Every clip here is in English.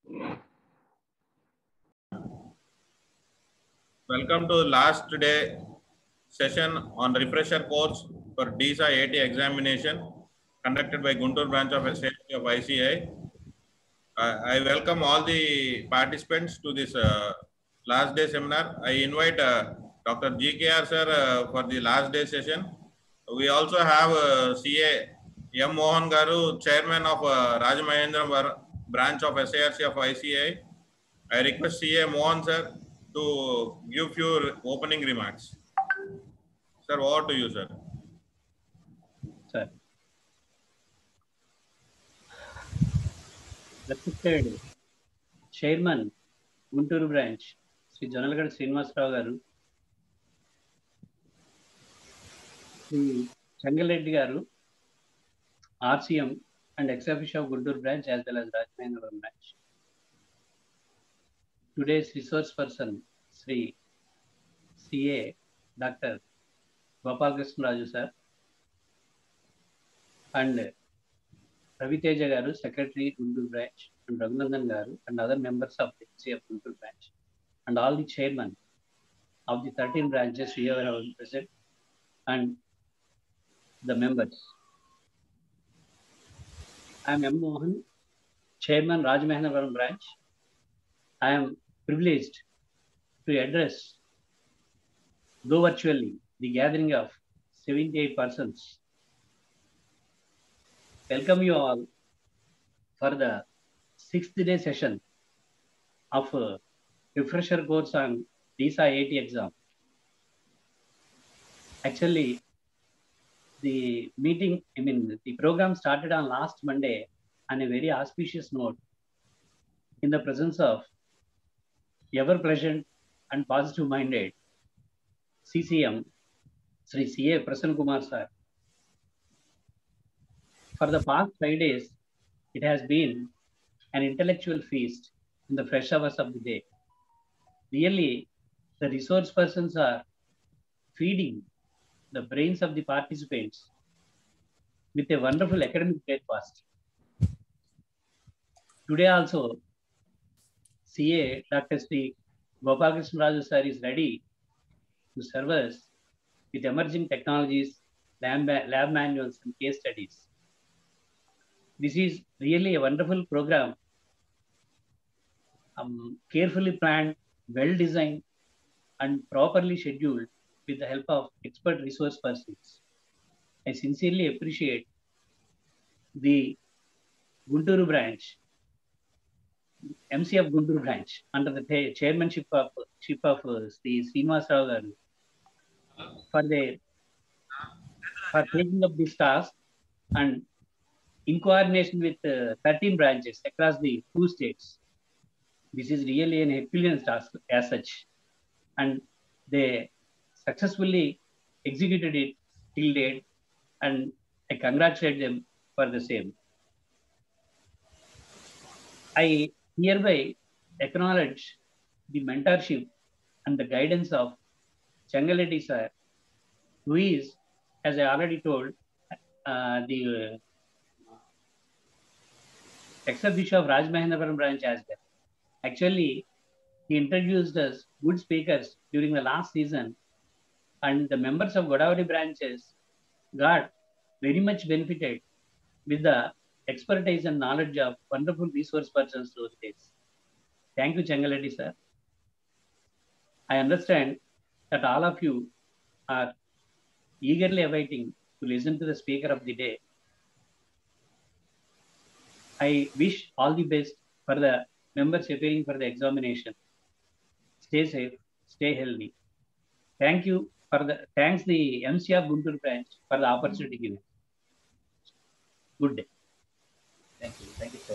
Welcome to the last day session on refresher course for DISA AT examination conducted by Guntur branch of SAT of ICI. I welcome all the participants to this last day seminar. I invite Dr. GKR sir for the last day session. We also have CA M. Mohan Garu, chairman of Rajamahendra branch of SARC of ICI. I request CA Mohan sir to give few opening remarks. Sir, over to you, sir. Sir. Respected Chairman, Guntur branch, Sri Janalgada Srinivasarao garu, Sri Changaleddi garu, RCM and ex-officio of Guntur branch as well as Rajamahendra branch. Today's resource person, Sri CA Dr. Gopal Krishna Raju sir, and Ravi Teja garu, Secretary Guntur branch, and Raghunandan garu, and other members of the HCF Guntur branch, and all the chairmen of the 13 branches here are present, and the members. I am M. Mohan, Chairman Rajamahendra branch. I am privileged to address, though virtually, the gathering of 78 persons. Welcome you all for the 6th day session of refresher course on DISA AT exam. Actually, the program started on last Monday on a very auspicious note in the presence of ever-present and positive-minded CCM, Sri CA Prasanna Kumar sir. For the past 5 days, it has been an intellectual feast in the fresh hours of the day. Really, the resource persons are feeding the brains of the participants with a wonderful academic breakfast. Today also, CA Dr. Sri Gopal Krishna Raju sir is ready to serve us with emerging technologies, lab manuals, and case studies. This is really a wonderful program, carefully planned, well-designed, and properly scheduled with the help of expert resource persons. I sincerely appreciate the Guntur branch, MCF Guntur branch, under the chairmanship of Sri Srinivasarao garu, for taking up this task and in coordination with 13 branches across the 2 states. This is really an Herculean task as such, and they successfully executed it till date, and I congratulate them for the same. I hereby acknowledge the mentorship and the guidance of Changaleddi sir, who is, as I already told, the ex-officio of Rajamahendra branch as well. Actually, he introduced us good speakers during the last season, and the members of Godavari branches got very much benefited with the expertise and knowledge of wonderful resource persons those days. Thank you, Changaleddi sir. I understand that all of you are eagerly awaiting to listen to the speaker of the day. I wish all the best for the members appearing for the examination. Stay safe, stay healthy. Thanks the MCF Guntur branch for the opportunity given. Good day. Thank you, sir.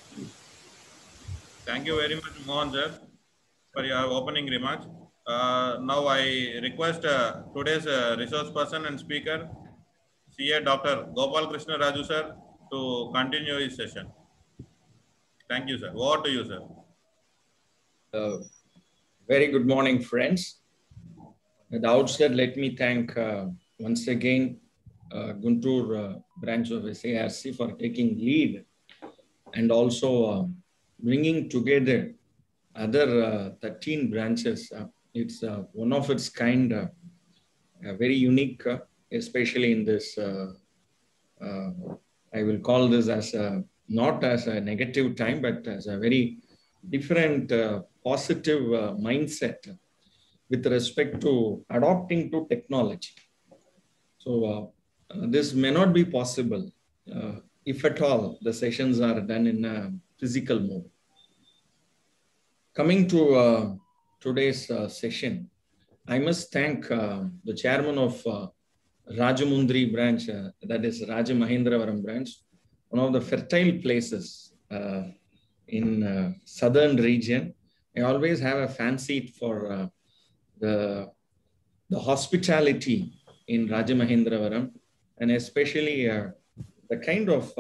Thank you very much, Mohan sir, for your opening remarks. Now I request today's resource person and speaker, CA Dr. Gopal Krishna Raju sir, to continue his session. Thank you, sir. Over to you, sir. Very good morning, friends. At the outset, let me thank once again Guntur branch of SARC for taking lead and also bringing together other 13 branches. It's one of its kind, very unique, especially in this, I will call this as not as a negative time, but as a very different positive mindset with respect to adopting to technology. So this may not be possible if at all the sessions are done in a physical mode. Coming to today's session, I must thank the chairman of Rajamundry branch, that is Rajamahendravaram branch, one of the fertile places in southern region. I always have a fancy for the hospitality in Rajamahendravaram, and especially the kind of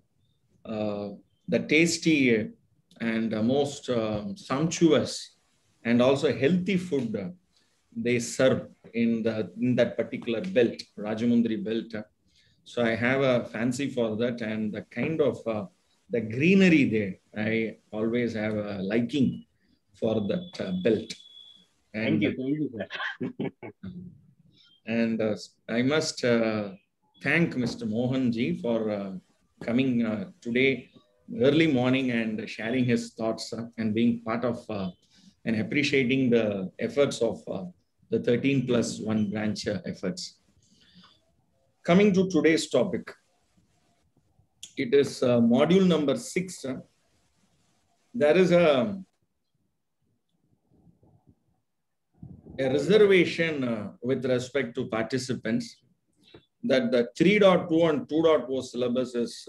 the tasty and most sumptuous and also healthy food they serve in that particular belt, Rajamundry belt. So I have a fancy for that, and the kind of the greenery there, I always have a liking for that belt. And, thank you, sir. And I must thank Mr. Mohan ji for coming today early morning and sharing his thoughts and being part of and appreciating the efforts of the 13+1 branch efforts. Coming to today's topic, it is module number 6. There is a reservation with respect to participants that the 3.2 and 2.0 syllabus is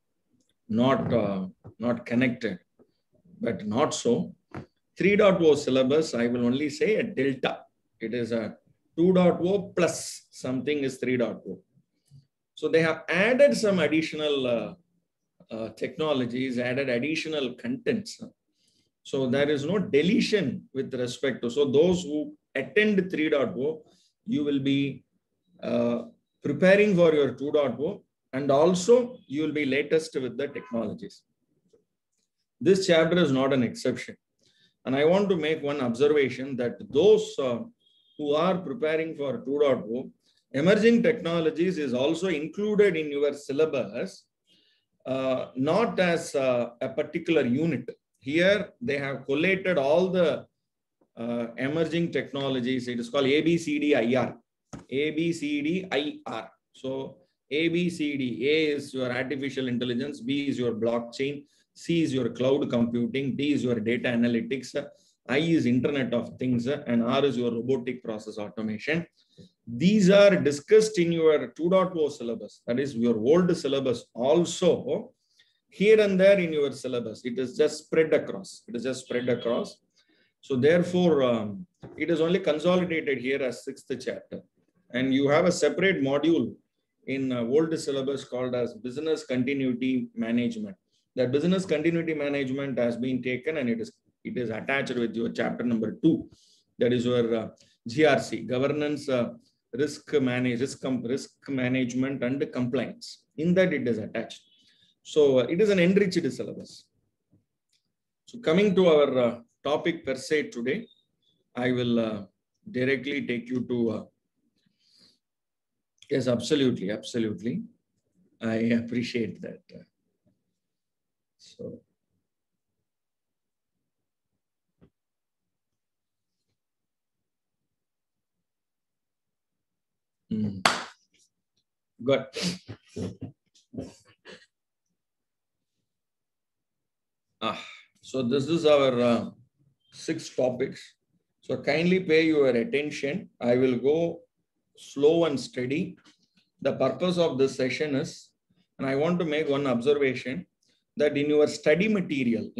not connected, but not so. 3.0 syllabus, I will only say a delta. It is a 2.0 plus something is 3.0. So they have added some additional technologies, added additional contents. So there is no deletion with respect to, so those who attend 3.0, you will be preparing for your 2.0, and also you will be latest with the technologies. This chapter is not an exception. And I want to make one observation that those who are preparing for 2.0, emerging technologies is also included in your syllabus, not as a particular unit. Here they have collated all the emerging technologies. It is called ABCDIR. ABCDIR. So ABCD, A is your artificial intelligence, B is your blockchain, C is your cloud computing, D is your data analytics, I is Internet of Things, and R is your robotic process automation. These are discussed in your 2.0 syllabus. That is your old syllabus also. Here and there in your syllabus, it is just spread across. It is just spread across. So therefore, it is only consolidated here as 6th chapter. And you have a separate module in old syllabus called as Business Continuity Management. That Business Continuity Management has been taken and it is attached with your chapter number 2. That is your GRC, Governance, Risk Management and Compliance. In that it is attached. So it is an enriched syllabus. So coming to our topic per se today, I will directly take you to, yes, absolutely, absolutely. I appreciate that. So, good. So this is our 6 topics. So kindly pay your attention. I will go slow and steady. The purpose of this session is, and I want to make one observation, that in your study material,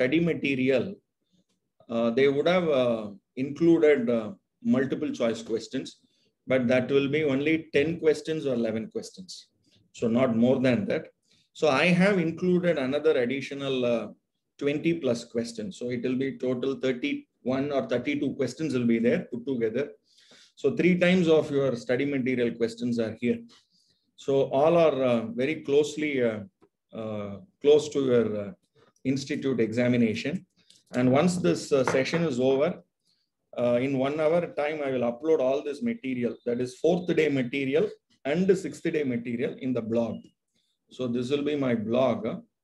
they would have included multiple choice questions, but that will be only 10 questions or 11 questions. So not more than that. So I have included another additional 20 plus questions. So it will be total 31 or 32 questions will be there put together. So 3 times of your study material questions are here. So all are very closely close to your Institute examination. And once this session is over, in 1 hour time, I will upload all this material, that is 4th day material and the 6th day material in the blog. So this will be my blog.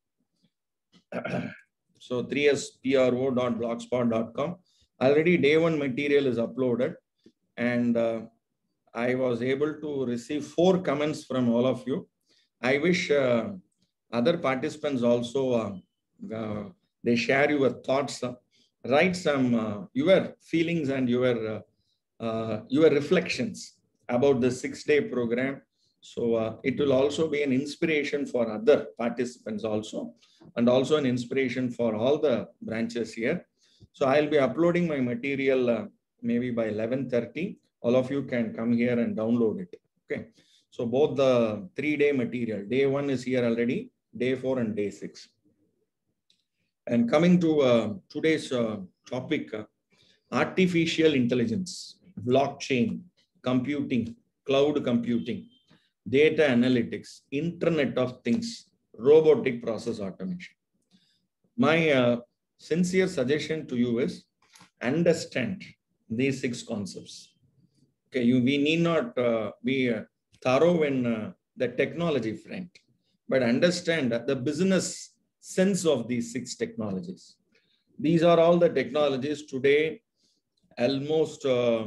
So 3spro.blogspot.com. Already day 1 material is uploaded, and I was able to receive 4 comments from all of you. I wish other participants also, they share your thoughts, write some your feelings and your reflections about the 6-day program. So it will also be an inspiration for other participants also, and also an inspiration for all the branches here. So I'll be uploading my material maybe by 11:30. All of you can come here and download it. Okay. So both the 3-day material, day 1 is here already, day 4 and day 6. And coming to today's topic, artificial intelligence, blockchain, computing, cloud computing, data analytics, Internet of Things, robotic process automation. My sincere suggestion to you is understand these 6 concepts. Okay, we need not be thorough in the technology front, but understand the business sense of these 6 technologies. These are all the technologies today. Almost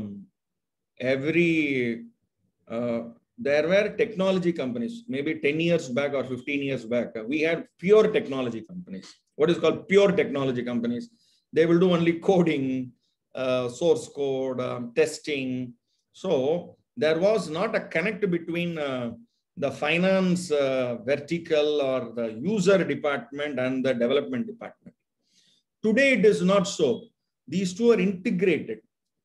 there were technology companies, maybe 10 years back or 15 years back, we had pure technology companies. What is called pure technology companies? They will do only coding, source code, testing. So there was not a connect between the finance vertical or the user department and the development department. Today it is not so. These two are integrated.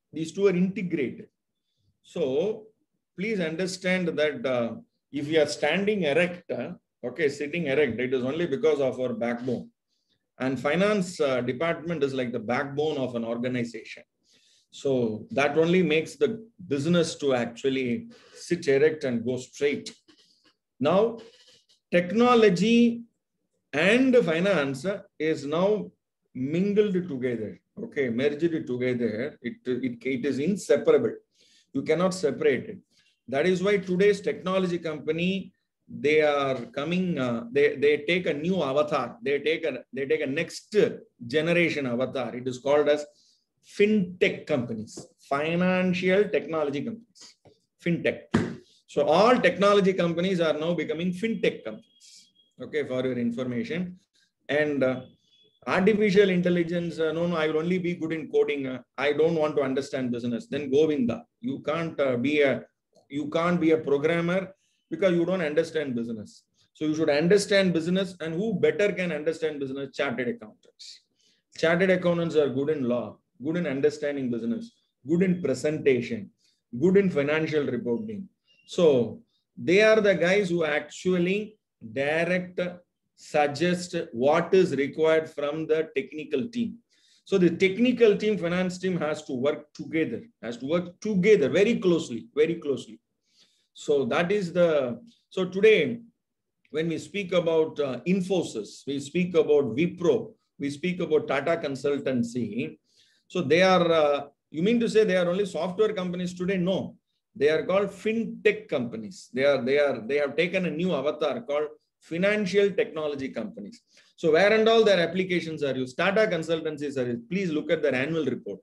So please understand that if you are standing erect, okay, sitting erect, it is only because of our backbone. And finance department is like the backbone of an organization. So that only makes the business to actually sit erect and go straight. Now, technology and finance is now mingled together, okay, merged together. It is inseparable. You cannot separate it. That is why today's technology company, they are coming, they take a new avatar. They take a next generation avatar. It is called as fintech companies, financial technology companies, fintech. So all technology companies are now becoming fintech companies, okay, for your information. And artificial intelligence, no, I will only be good in coding. I don't want to understand business. Then Govinda, you can't be a programmer because you don't understand business. So you should understand business, and who better can understand business? Chartered accountants. Chartered accountants are good in law, good in understanding business, good in presentation, good in financial reporting. So they are the guys who actually direct, suggest what is required from the technical team. So the technical team, finance team has to work together, very closely. So that is so today, when we speak about Infosys, we speak about Wipro, we speak about Tata Consultancy. So they are, you mean to say they are only software companies today? No, they are called fintech companies. They have taken a new avatar called financial technology companies. So where and all their applications are used. Tata Consultancies are used. Please look at their annual report.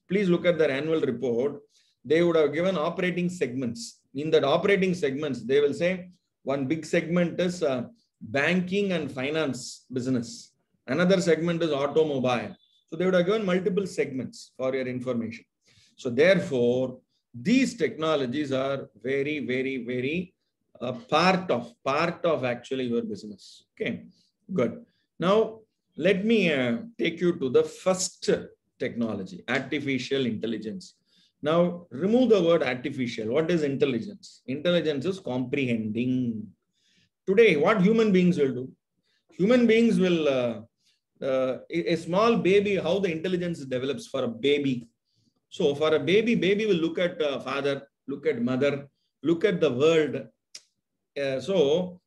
They would have given operating segments. In that operating segments, they will say one big segment is banking and finance business. Another segment is automobile. So they would have given multiple segments for your information. So therefore, these technologies are very, very, very part of actually your business. Okay, good. Now, let me take you to the first technology, artificial intelligence. Now, remove the word artificial. What is intelligence? Intelligence is comprehending. Today, what human beings will do? Human beings will, a small baby, how the intelligence develops for a baby. So for a baby will look at father, look at mother, look at the world. So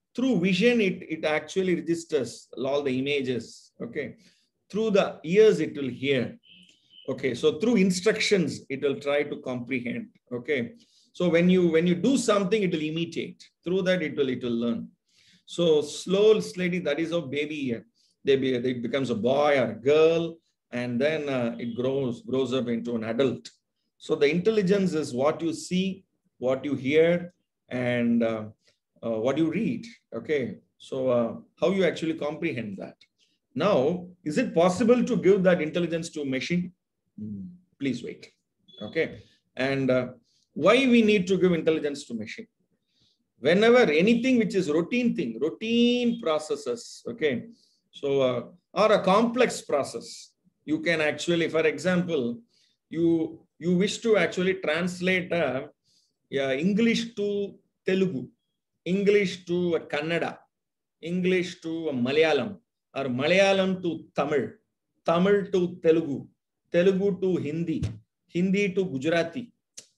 Through vision, it actually registers all the images. Okay. Through the ears, it will hear. Okay. So through instructions, it will try to comprehend. Okay. So when you do something, it will imitate. Through that, it will learn. So slowly, that is how baby, it becomes a boy or a girl, and then it grows up into an adult. So the intelligence is what you see, what you hear, and what you read. Okay. So how you actually comprehend that. Now, is it possible to give that intelligence to a machine? Please wait. Okay. And why we need to give intelligence to machine? Whenever anything which is routine processes, okay, so or a complex process, you can actually, for example, you wish to actually translate English to Telugu, English to Kannada, English to Malayalam, or Malayalam to Tamil, Tamil to Telugu, Telugu to Hindi, Hindi to Gujarati.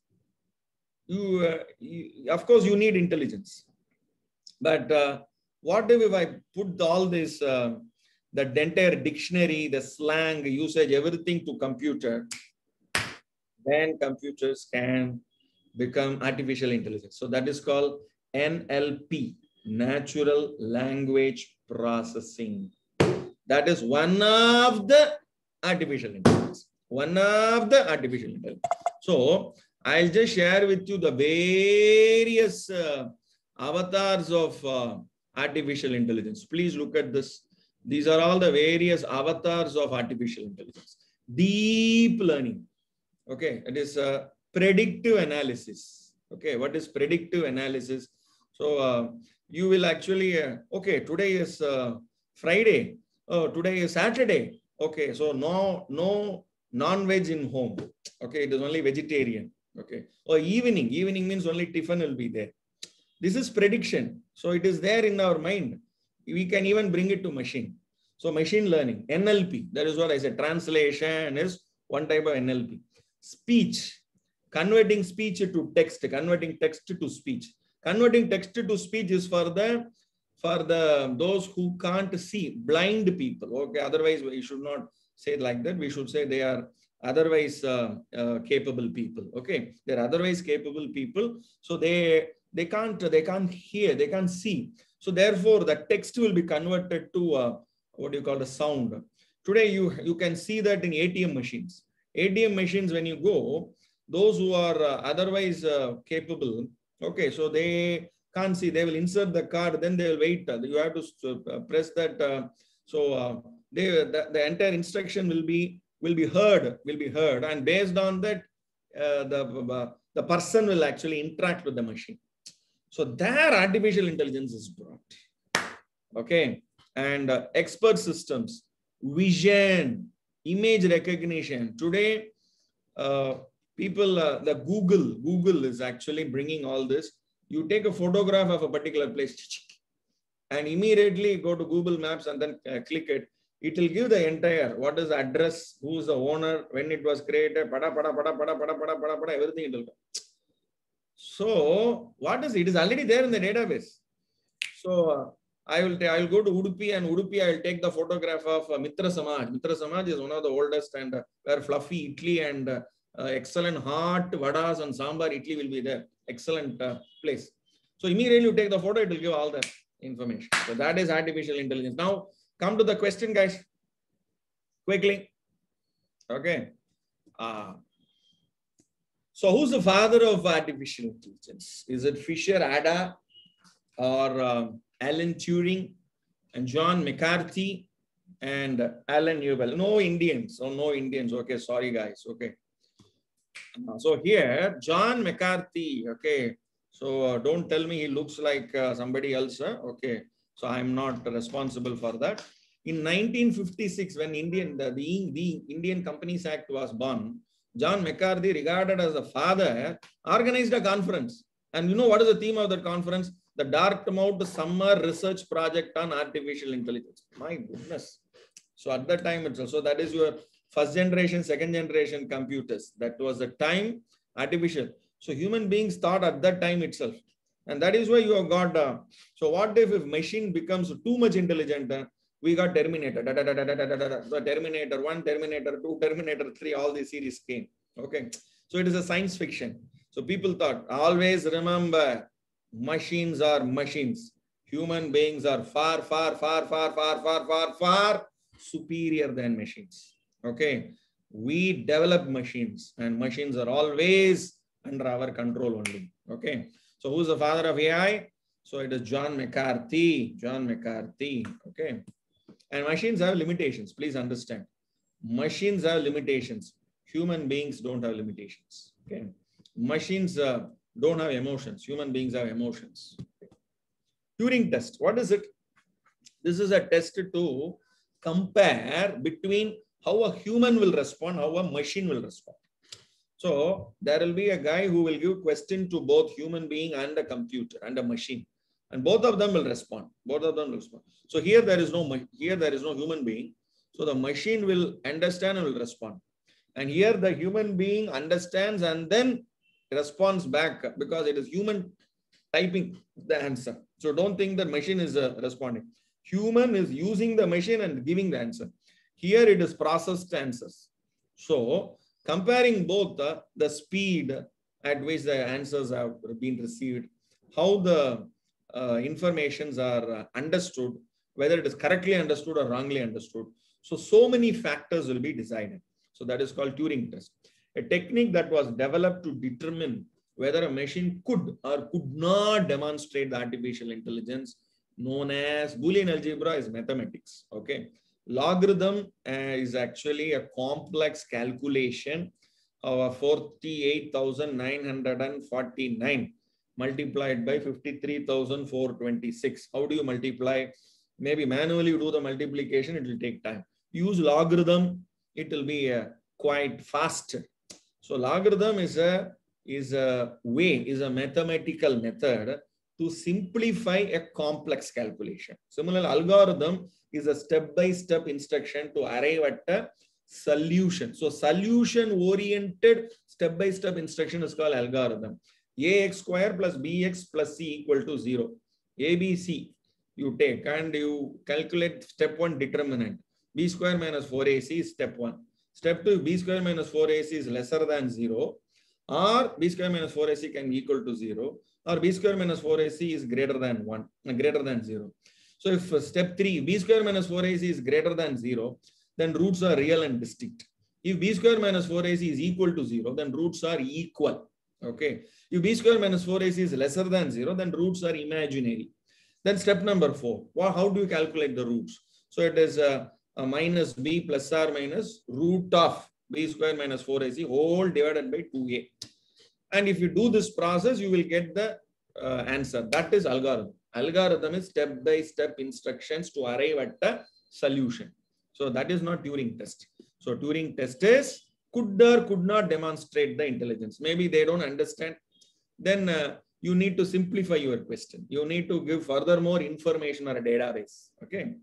Of course, you need intelligence. But what if I put all this, the entire dictionary, the slang, usage, everything to computer, then computers can become artificial intelligence. So that is called NLP, Natural Language Processing. That is one of the artificial intelligence. One of the artificial intelligence. So I'll just share with you the various avatars of artificial intelligence. Please look at this. These are all the various avatars of artificial intelligence. Deep learning. Okay, it is predictive analysis. Okay, what is predictive analysis? So you will actually, okay, today is Friday. Oh, today is Saturday. Okay, so no non-veg in home. Okay, it is only vegetarian. Okay, or evening means only tiffin will be there. This is prediction. So it is there in our mind. We can even bring it to machine. So machine learning, NLP, that is what I said. Translation is one type of NLP. Speech, converting speech to text, converting text to speech. Converting text to speech is for those who can't see, blind people. Okay, otherwise we should not say it like that. We should say they are otherwise capable people. Okay, they're otherwise capable people. So they can't hear, they can't see. So therefore, the text will be converted to what you call the sound. Today, you can see that in ATM machines. ATM machines, when you go, those who are otherwise capable, okay, so they can't see. They will insert the card, then they will wait. You have to press that. The entire instruction will be heard, and based on that, the person will actually interact with the machine. So their artificial intelligence is brought. Okay, and expert systems, vision, image recognition. Today, people, the Google is actually bringing all this. You take a photograph of a particular place and immediately go to Google Maps and then click it. It will give the entire, what is the address, who is the owner, when it was created, everything it will come. So what is it? It is already there in the database. So I will go to Udupi, and Udupi I will take the photograph of Mitra Samaj. Mitra Samaj is one of the oldest, and where fluffy idli and excellent hot vadas and sambar idli will be there. Excellent place. So immediately you take the photo, it will give all the information. So that is artificial intelligence. Now come to the question, guys. Quickly. Okay. So who's the father of artificial intelligence? Is it Fisher, Ada, or Alan Turing, and John McCarthy, and Alan Newell? No Indians. Oh, no Indians. Okay, sorry guys. Okay. So here, John McCarthy. Okay. So don't tell me he looks like somebody else. Okay. So I'm not responsible for that. In 1956, when the Indian Companies Act was born, John McCarthy, regarded as a father, organized a conference. And you know what is the theme of that conference? The Dartmouth Summer Research Project on Artificial Intelligence. My goodness. So at that time itself, so that is your first generation, second generation computers. That was the time artificial. So human beings thought at that time itself. And that is why you have got, so what if machine becomes too much intelligent? We got Terminator, so Terminator 1, Terminator 2, Terminator 3, all the series came. Okay. So it is a science fiction. So people thought, always remember, machines are machines. Human beings are far, far, far, far, far, far, far, far superior than machines. Okay. We develop machines and machines are always under our control only. Okay. So who's the father of AI? So it is John McCarthy. John McCarthy. Okay. And machines have limitations. Please understand. Machines have limitations. Human beings don't have limitations. Okay. Machines don't have emotions. Human beings have emotions. Turing test. What is it? This is a test to compare between how a human will respond, how a machine will respond. So there will be a guy who will give question to both human being and a computer and a machine, and both of them will respond. Both of them will respond. So here there is no human being. So the machine will understand and will respond. And here the human being understands and then responds back because it is human typing the answer. So don't think that machine is responding. Human is using the machine and giving the answer. Here it is processed answers. So comparing both the speed at which the answers have been received, how the informations are understood, whether it is correctly understood or wrongly understood. So many factors will be decided. So that is called Turing test, a technique that was developed to determine whether a machine could or could not demonstrate the artificial intelligence known as Boolean algebra is mathematics. Okay. Logarithm is actually a complex calculation of 48,949 multiplied by 53,426. How do you multiply? Maybe manually you do the multiplication, it will take time. Use logarithm, it will be quite faster. So logarithm is a mathematical method to simplify a complex calculation. Similarly, algorithm is a step-by-step instruction to arrive at a solution. So solution-oriented step-by-step instruction is called algorithm. Ax square plus bx plus c equal to 0. ABC you take and you calculate step 1 determinant. B square minus 4ac is step 1. Step 2, b square minus 4ac is lesser than 0, or b square minus 4ac can be equal to 0, or b square minus 4ac is greater than 0. So if step 3, b square minus 4ac is greater than 0, then roots are real and distinct. If b square minus 4ac is equal to 0, then roots are equal. Okay. If b square minus 4ac is lesser than 0, then roots are imaginary. Then step number 4, how do you calculate the roots? So it is a minus b plus or minus root of b square minus 4ac whole divided by 2a. And if you do this process, you will get the answer. That is algorithm. Algorithm is step-by-step instructions to arrive at the solution. So that is not Turing test. So Turing test is could or could not demonstrate the intelligence. Maybe they don't understand. Then you need to simplify your question. You need to give further more information or a database. Okay.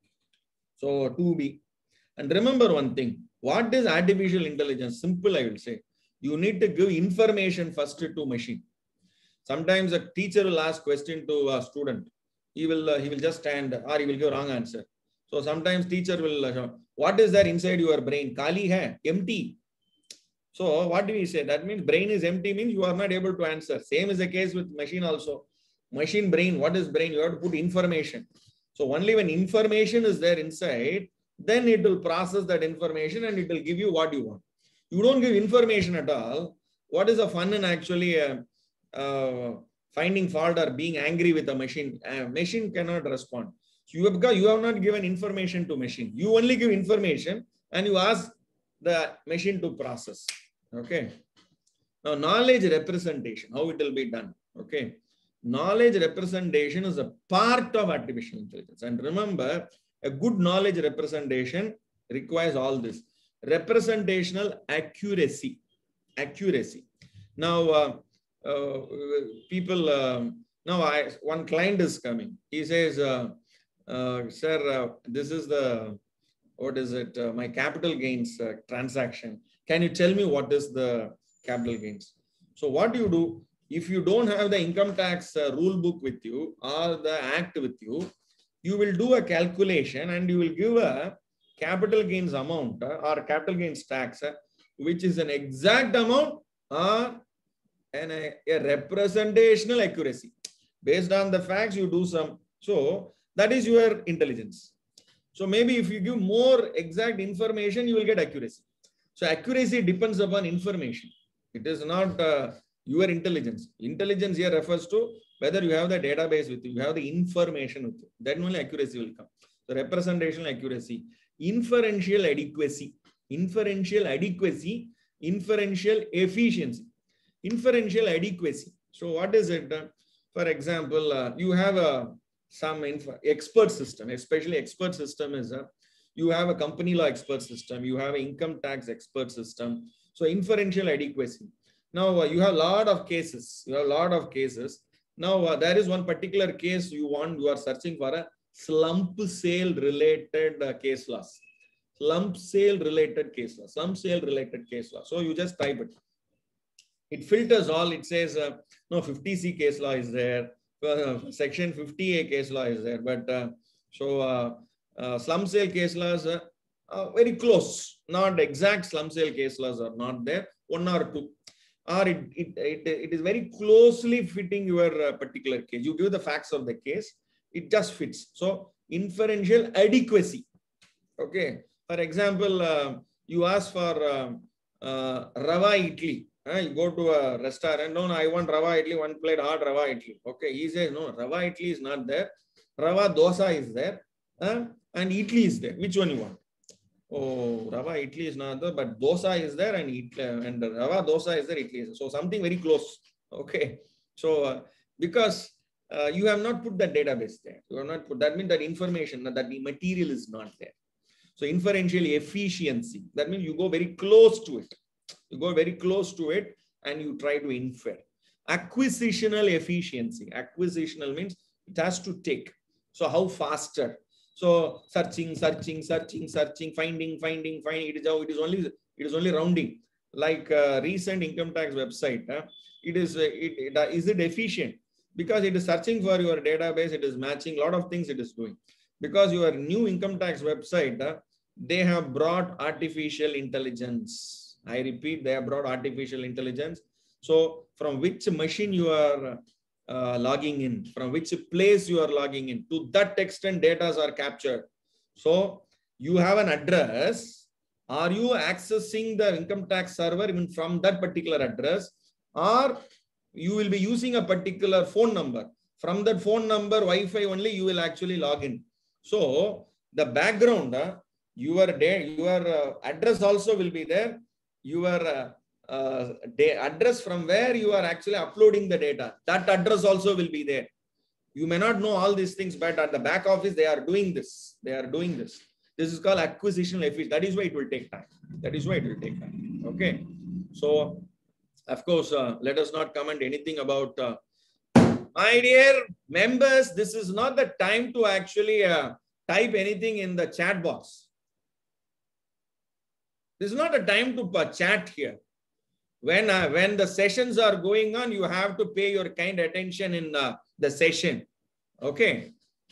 So 2B. And remember one thing. What is artificial intelligence? Simple, I will say. You need to give information first to machine. Sometimes a teacher will ask question to a student. He will just stand or he will give wrong answer. So sometimes teacher will, what is there inside your brain? Kali hai, empty. So what do we say? That means brain is empty means you are not able to answer. Same is the case with machine also. Machine brain, what is brain? You have to put information. So only when information is there inside, then it will process that information and it will give you what you want. You don't give information at all. What is the fun in actually finding fault or being angry with a machine? Machine cannot respond. So you have not given information to machine. You only give information and you ask the machine to process. Okay. Now knowledge representation, how it will be done. Okay. Knowledge representation is a part of artificial intelligence. And remember, a good knowledge representation requires all this. Representational accuracy. Now, one client is coming. He says, sir, this is my capital gains transaction. Can you tell me what is the capital gains? So what do? If you don't have the income tax rule book with you or the act with you, you will do a calculation and you will give a capital gains amount or capital gains tax, which is an exact amount or a representational accuracy. Based on the facts, you do some. So that is your intelligence. So maybe if you give more exact information, you will get accuracy. So accuracy depends upon information. It is not your intelligence. Intelligence here refers to whether you have the database with you, you have the information with you. Then only accuracy will come. So representational accuracy, inferential adequacy, inferential adequacy, inferential efficiency, inferential adequacy. So what is it? For example, you have some expert system, especially expert system is you have a company law expert system, you have an income tax expert system. So inferential adequacy. Now you have a lot of cases. You have a lot of cases. Now there is one particular case you are searching for a slump sale related case laws. Slump sale related case law. Slump sale related case law. So you just type it. It filters all. It says no 50C case law is there. Section 50A case law is there. But slump sale case laws very close. Not exact slump sale case laws are not there. One or two. Or it is very closely fitting your particular case. You give the facts of the case, it just fits. So inferential adequacy. Okay. For example, you ask for rava idli. You go to a restaurant. No, I want rava idli, one plate hard rava idli. Okay. He says, no, rava idli is not there. Rava dosa is there. And idli is there. Which one you want? Oh, rava idli is not there, but dosa is there and rava dosa is there, idli is there. So something very close. Okay. So because you have not put that database there. You have not put, that means that information, that the material is not there. So inferential efficiency, that means you go very close to it. You go very close to it and you try to infer. Acquisitional efficiency. Acquisitional means it has to take. So how faster? So searching, finding. It is only rounding. Like recent income tax website, is it efficient? Because it is searching for your database, it is matching a lot of things it is doing. Because your new income tax website, they have brought artificial intelligence. I repeat, they have brought artificial intelligence. So from which machine you are logging in, from which place you are logging in, to that extent data are captured. So you have an address. Are you accessing the income tax server even from that particular address, or you will be using a particular phone number? From that phone number, Wi-Fi only, you will actually log in. So the background, your address also will be there. Your address from where you are actually uploading the data, that address also will be there. You may not know all these things, but at the back office, they are doing this. They are doing this. This is called acquisitional efficiency. That is why it will take time. That is why it will take time. Okay. So, of course, let us not comment anything about, my dear members, this is not the time to actually type anything in the chat box. This is not a time to chat here. When the sessions are going on, you have to pay your kind attention in the session. Okay.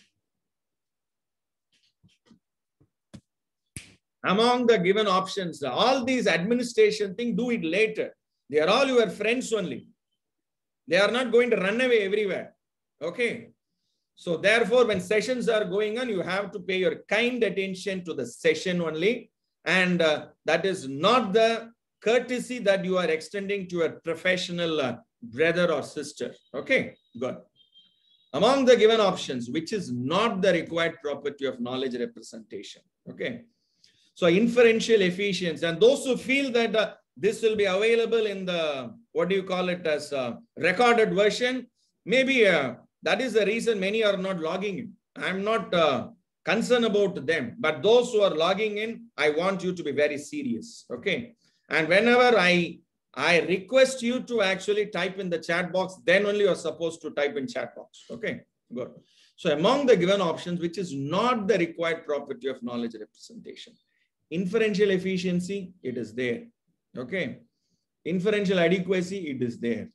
Among the given options, all these administration thing, do it later. They are all your friends only. They are not going to run away everywhere. Okay. So therefore, when sessions are going on, you have to pay your kind attention to the session only. And that is not the courtesy that you are extending to a professional brother or sister. Okay, good. Among the given options, which is not the required property of knowledge representation. Okay. So inferential efficiency, and those who feel that this will be available in the, what do you call it, as a recorded version, maybe that is the reason many are not logging in. I'm not concerned about them, but those who are logging in, I want you to be very serious. Okay. And whenever I request you to actually type in the chat box, then only you're supposed to type in chat box. Okay, good. So among the given options, which is not the required property of knowledge representation, inferential efficiency, it is there. Okay. Inferential adequacy, it is there.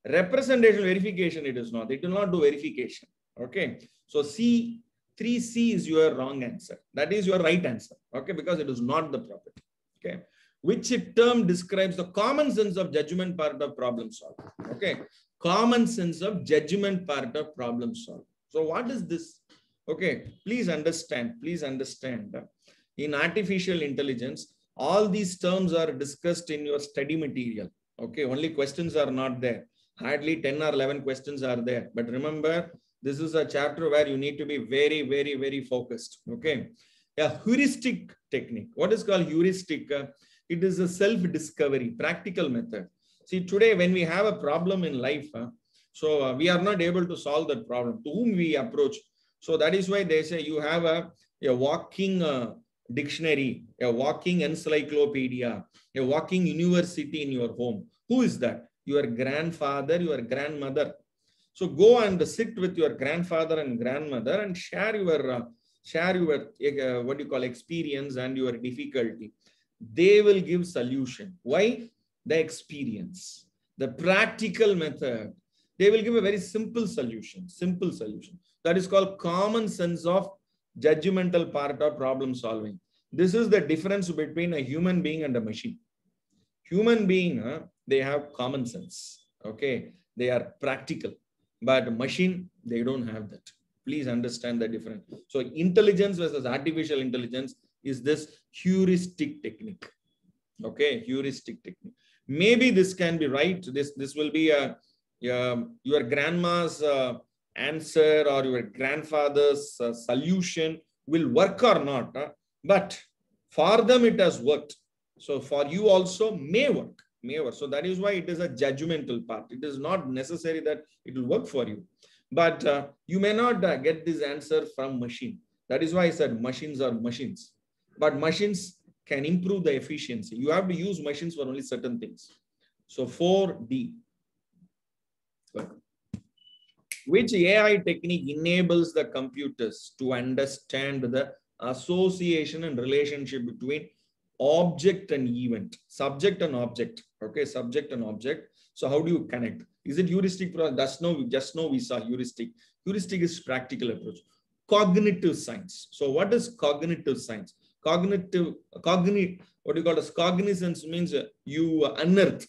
Representation verification, it is not. It will not do verification. Okay. So C, 3C is your wrong answer. That is your right answer. Okay. Because it is not the property. Okay. Which term describes the common sense of judgment part of problem solving? Okay. Common sense of judgment part of problem solving. So what is this? Okay. Please understand. Please understand. In artificial intelligence, all these terms are discussed in your study material. Okay. Only questions are not there. Hardly 10 or 11 questions are there. But remember, this is a chapter where you need to be very, very, very focused. Okay. A heuristic technique. What is called heuristic? It is a self-discovery, practical method. See, today when we have a problem in life, so we are not able to solve that problem. To whom we approach? So that is why they say you have a walking dictionary, a walking encyclopedia, a walking university in your home. Who is that? Your grandfather, your grandmother. So go and sit with your grandfather and grandmother and share your what you call experience and your difficulty. They will give solution. Why? The experience, the practical method. They will give a very simple solution. Simple solution. That is called common sense of judgmental part of problem solving. This is the difference between a human being and a machine. Human being, they have common sense. Okay, they are practical, but machine, they don't have that. Please understand the difference. So intelligence versus artificial intelligence is this heuristic technique. Okay, heuristic technique. Maybe this can be right. This will be your grandma's answer or your grandfather's solution will work or not. But for them it has worked. So for you also may work. So that is why it is a judgmental part. It is not necessary that it will work for you. But you may not get this answer from machine. That is why I said machines are machines. But machines can improve the efficiency. You have to use machines for only certain things. So 4D. Which AI technique enables the computers to understand the association and relationship between object and event, subject and object. Okay, subject and object. So how do you connect? Is it heuristic? Just now we saw heuristic. Heuristic is practical approach. Cognitive science. So what is cognitive science? What you call as cognizance means you unearth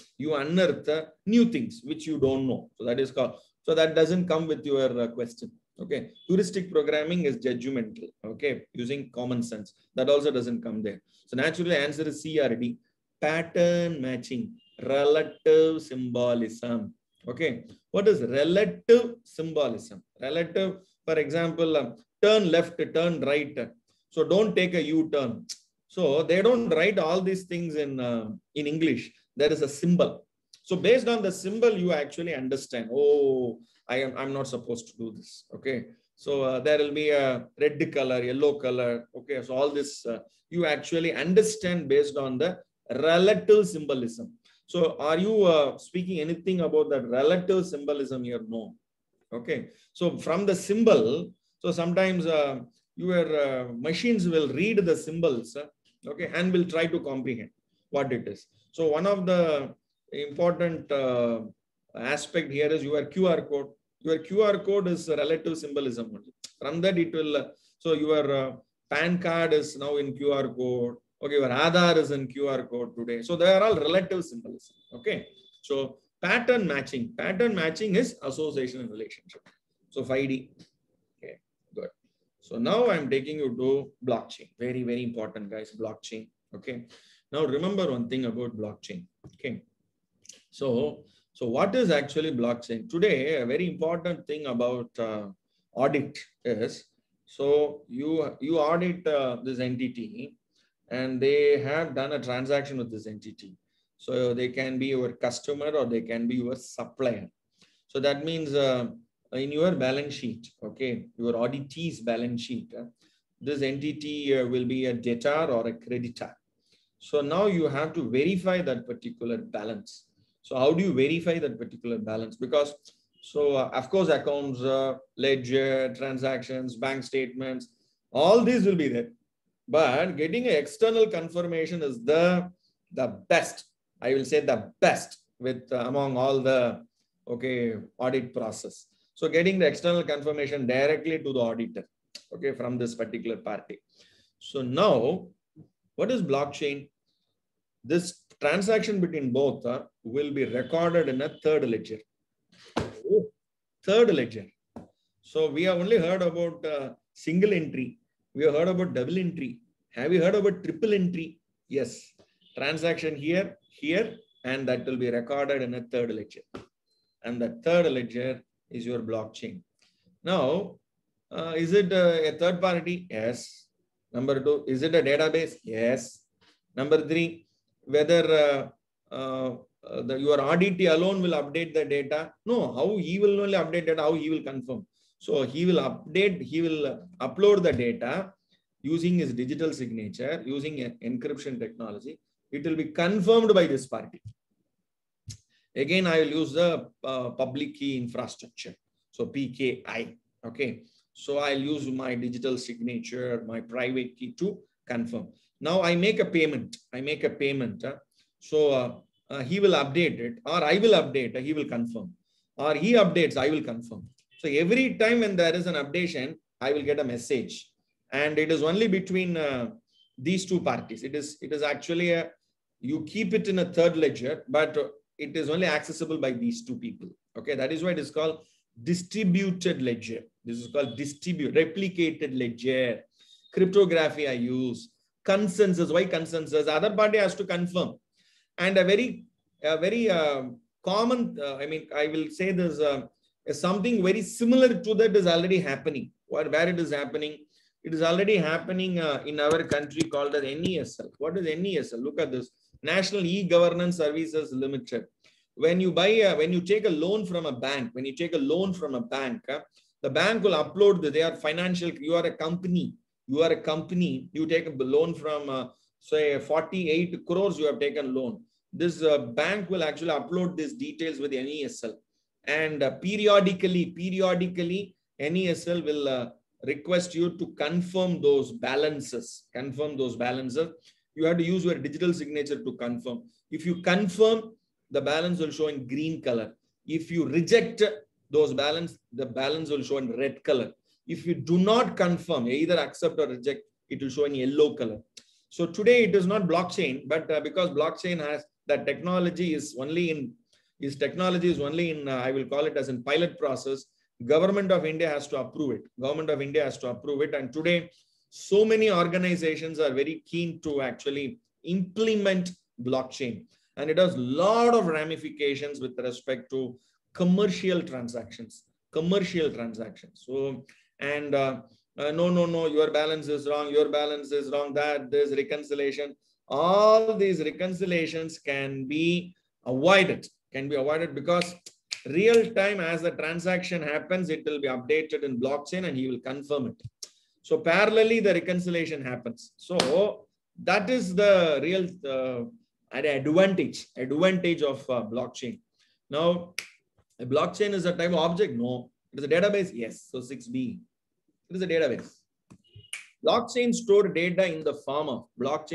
new things which you don't know. So that is called. So that doesn't come with your question. Okay, heuristic programming is judgmental. Okay, using common sense. That also doesn't come there. So naturally, answer is C or D. Pattern matching, relative symbolism. Okay, what is relative symbolism? Relative, for example, turn left, turn right. So don't take a U-turn. So they don't write all these things in English. There is a symbol. So based on the symbol, you actually understand. Oh, I'm not supposed to do this. Okay. So there will be a red color, yellow color. Okay. So all this you actually understand based on the relative symbolism. So are you speaking anything about the relative symbolism here? No. Okay. So from the symbol, so sometimes your machines will read the symbols, okay, and will try to comprehend what it is. So one of the important aspect here is your QR code. Your QR code is relative symbolism only. From that it will, so your PAN card is now in QR code. Okay, your Aadhaar is in QR code today. So they are all relative symbolism. Okay. So pattern matching is association and relationship. So 5D. Okay, good. So now I'm taking you to blockchain. Very, very important, guys, blockchain. Okay. Now remember one thing about blockchain. Okay. So what is actually blockchain? Today, a very important thing about audit is, so you audit this entity and they have done a transaction with this entity. So they can be your customer or they can be your supplier. So that means in your balance sheet, okay, your auditee's balance sheet, this entity will be a debtor or a creditor. So now you have to verify that particular balance. So how do you verify that particular balance? Because, so of course, accounts, ledger, transactions, bank statements, all these will be there. But getting an external confirmation is the best. I will say the best with among all the okay, audit process. So getting the external confirmation directly to the auditor, okay, from this particular party. So now, what is blockchain? This transaction between both will be recorded in a third ledger. Oh, third ledger. So we have only heard about single entry. We have heard about double entry. Have you heard about triple entry? Yes. Transaction here, here, and that will be recorded in a third ledger. And the third ledger is your blockchain. Now, is it a third party? Yes. Number two, is it a database? Yes. Number three, whether your auditee alone will update the data? No, how he will only update data, how he will confirm. So he will update, he will upload the data using his digital signature, using an encryption technology. It will be confirmed by this party. Again, I will use the public key infrastructure. So PKI. Okay. So I'll use my digital signature, my private key to confirm. Now I make a payment. I make a payment. So he will update it, or I will update, he will confirm. Or he updates, I will confirm. So every time when there is an updation, I will get a message. And it is only between these two parties. It is actually you keep it in a third ledger, but it is only accessible by these two people. Okay, that is why it is called distributed ledger. This is called replicated ledger. Cryptography I use. Consensus. Why consensus? The other party has to confirm. And a very common, I will say this, something very similar to that is already happening. Where it is happening? It is already happening in our country called as NESL. What is NESL? Look at this. National E-Governance Services Limited. When you buy, when you take a loan from a bank, the bank will upload, they are financial, you are a company, you take a loan from, say 48 crores you have taken loan. This bank will actually upload these details with NESL. And periodically, NESL will request you to confirm those balances. You have to use your digital signature to confirm. If you confirm, the balance will show in green color. If you reject those balance, the balance will show in red color. If you do not confirm, either accept or reject, it will show in yellow color. So today it is not blockchain, but because blockchain has that technology is only in, I will call it as in pilot process. Government of India has to approve it. And today, so many organizations are very keen to actually implement blockchain. And it has a lot of ramifications with respect to commercial transactions. So, and no, your balance is wrong, that there's reconciliation. All these reconciliations can be avoided because real time as the transaction happens, it will be updated in blockchain and he will confirm it. So parallelly, the reconciliation happens. So that is the real advantage of blockchain. Now, a blockchain is a type of object? No. It is a database? Yes. So 6B. It is a database. Blockchain store data in the form of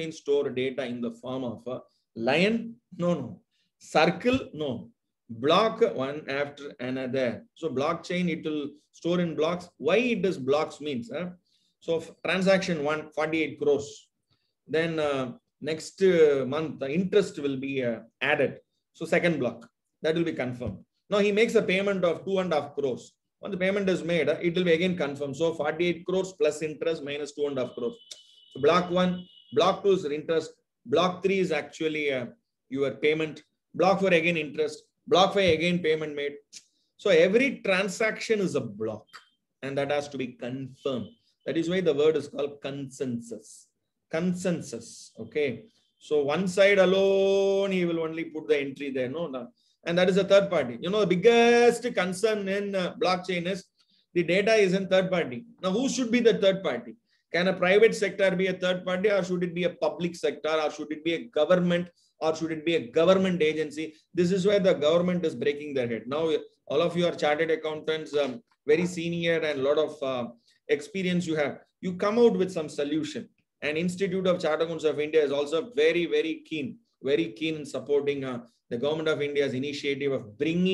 a line? No. Circle? No. Block one after another. So blockchain, it will store in blocks. Why it does blocks means? So transaction 1, 48 crores. Then next month, the interest will be added. So second block, that will be confirmed. Now he makes a payment of 2.5 crores. When the payment is made, it will be again confirmed. So 48 crores plus interest minus 2.5 crores. So block 1, block 2 is interest. Block 3 is actually your payment. Block 4 again interest. Block 5 again payment made. So every transaction is a block and that has to be confirmed. That is why the word is called consensus. Okay. So one side alone, he will only put the entry there. No. And that is a third party. You know, the biggest concern in blockchain is the data is in third party. Now, who should be the third party? Can a private sector be a third party, or should it be a public sector, or should it be a government, or should it be a government agency? This is where the government is breaking their head. Now, all of you are chartered accountants, very senior and a lot of experience you have. You come out with some solution. And Institute of Chartered Accountants of India is also very keen in supporting the Government of India's initiative of bringing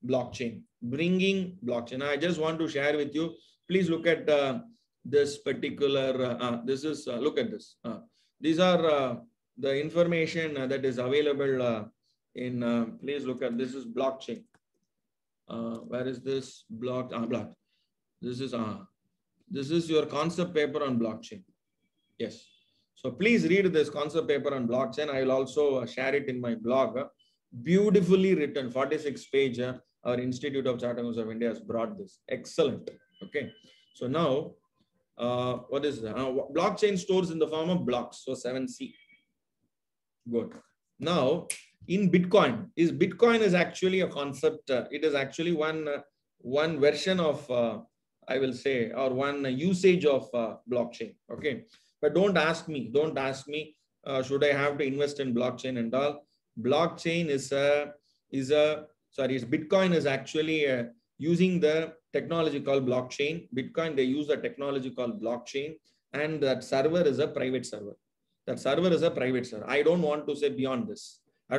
blockchain, bringing blockchain. I just want to share with you. Please look at this particular. This is look at this. These are the information that is available in. Please look at this. Is blockchain. Where is this block? Block. This is your concept paper on blockchain. Yes. So please read this concept paper on blockchain. I will also share it in my blog. Beautifully written, 46 page. Our Institute of Chartered Accountants of India has brought this. Excellent. Okay. So now, what is that? Blockchain stores in the form of blocks. So 7C. Good. Now, in Bitcoin is actually a concept. It is actually one version of, I will say, or one usage of blockchain. Okay. But don't ask me, should I have to invest in blockchain and all? Blockchain Bitcoin is actually using the technology called blockchain. Bitcoin, they use a technology called blockchain, and that server is a private server. That server is a private server. I don't want to say beyond this.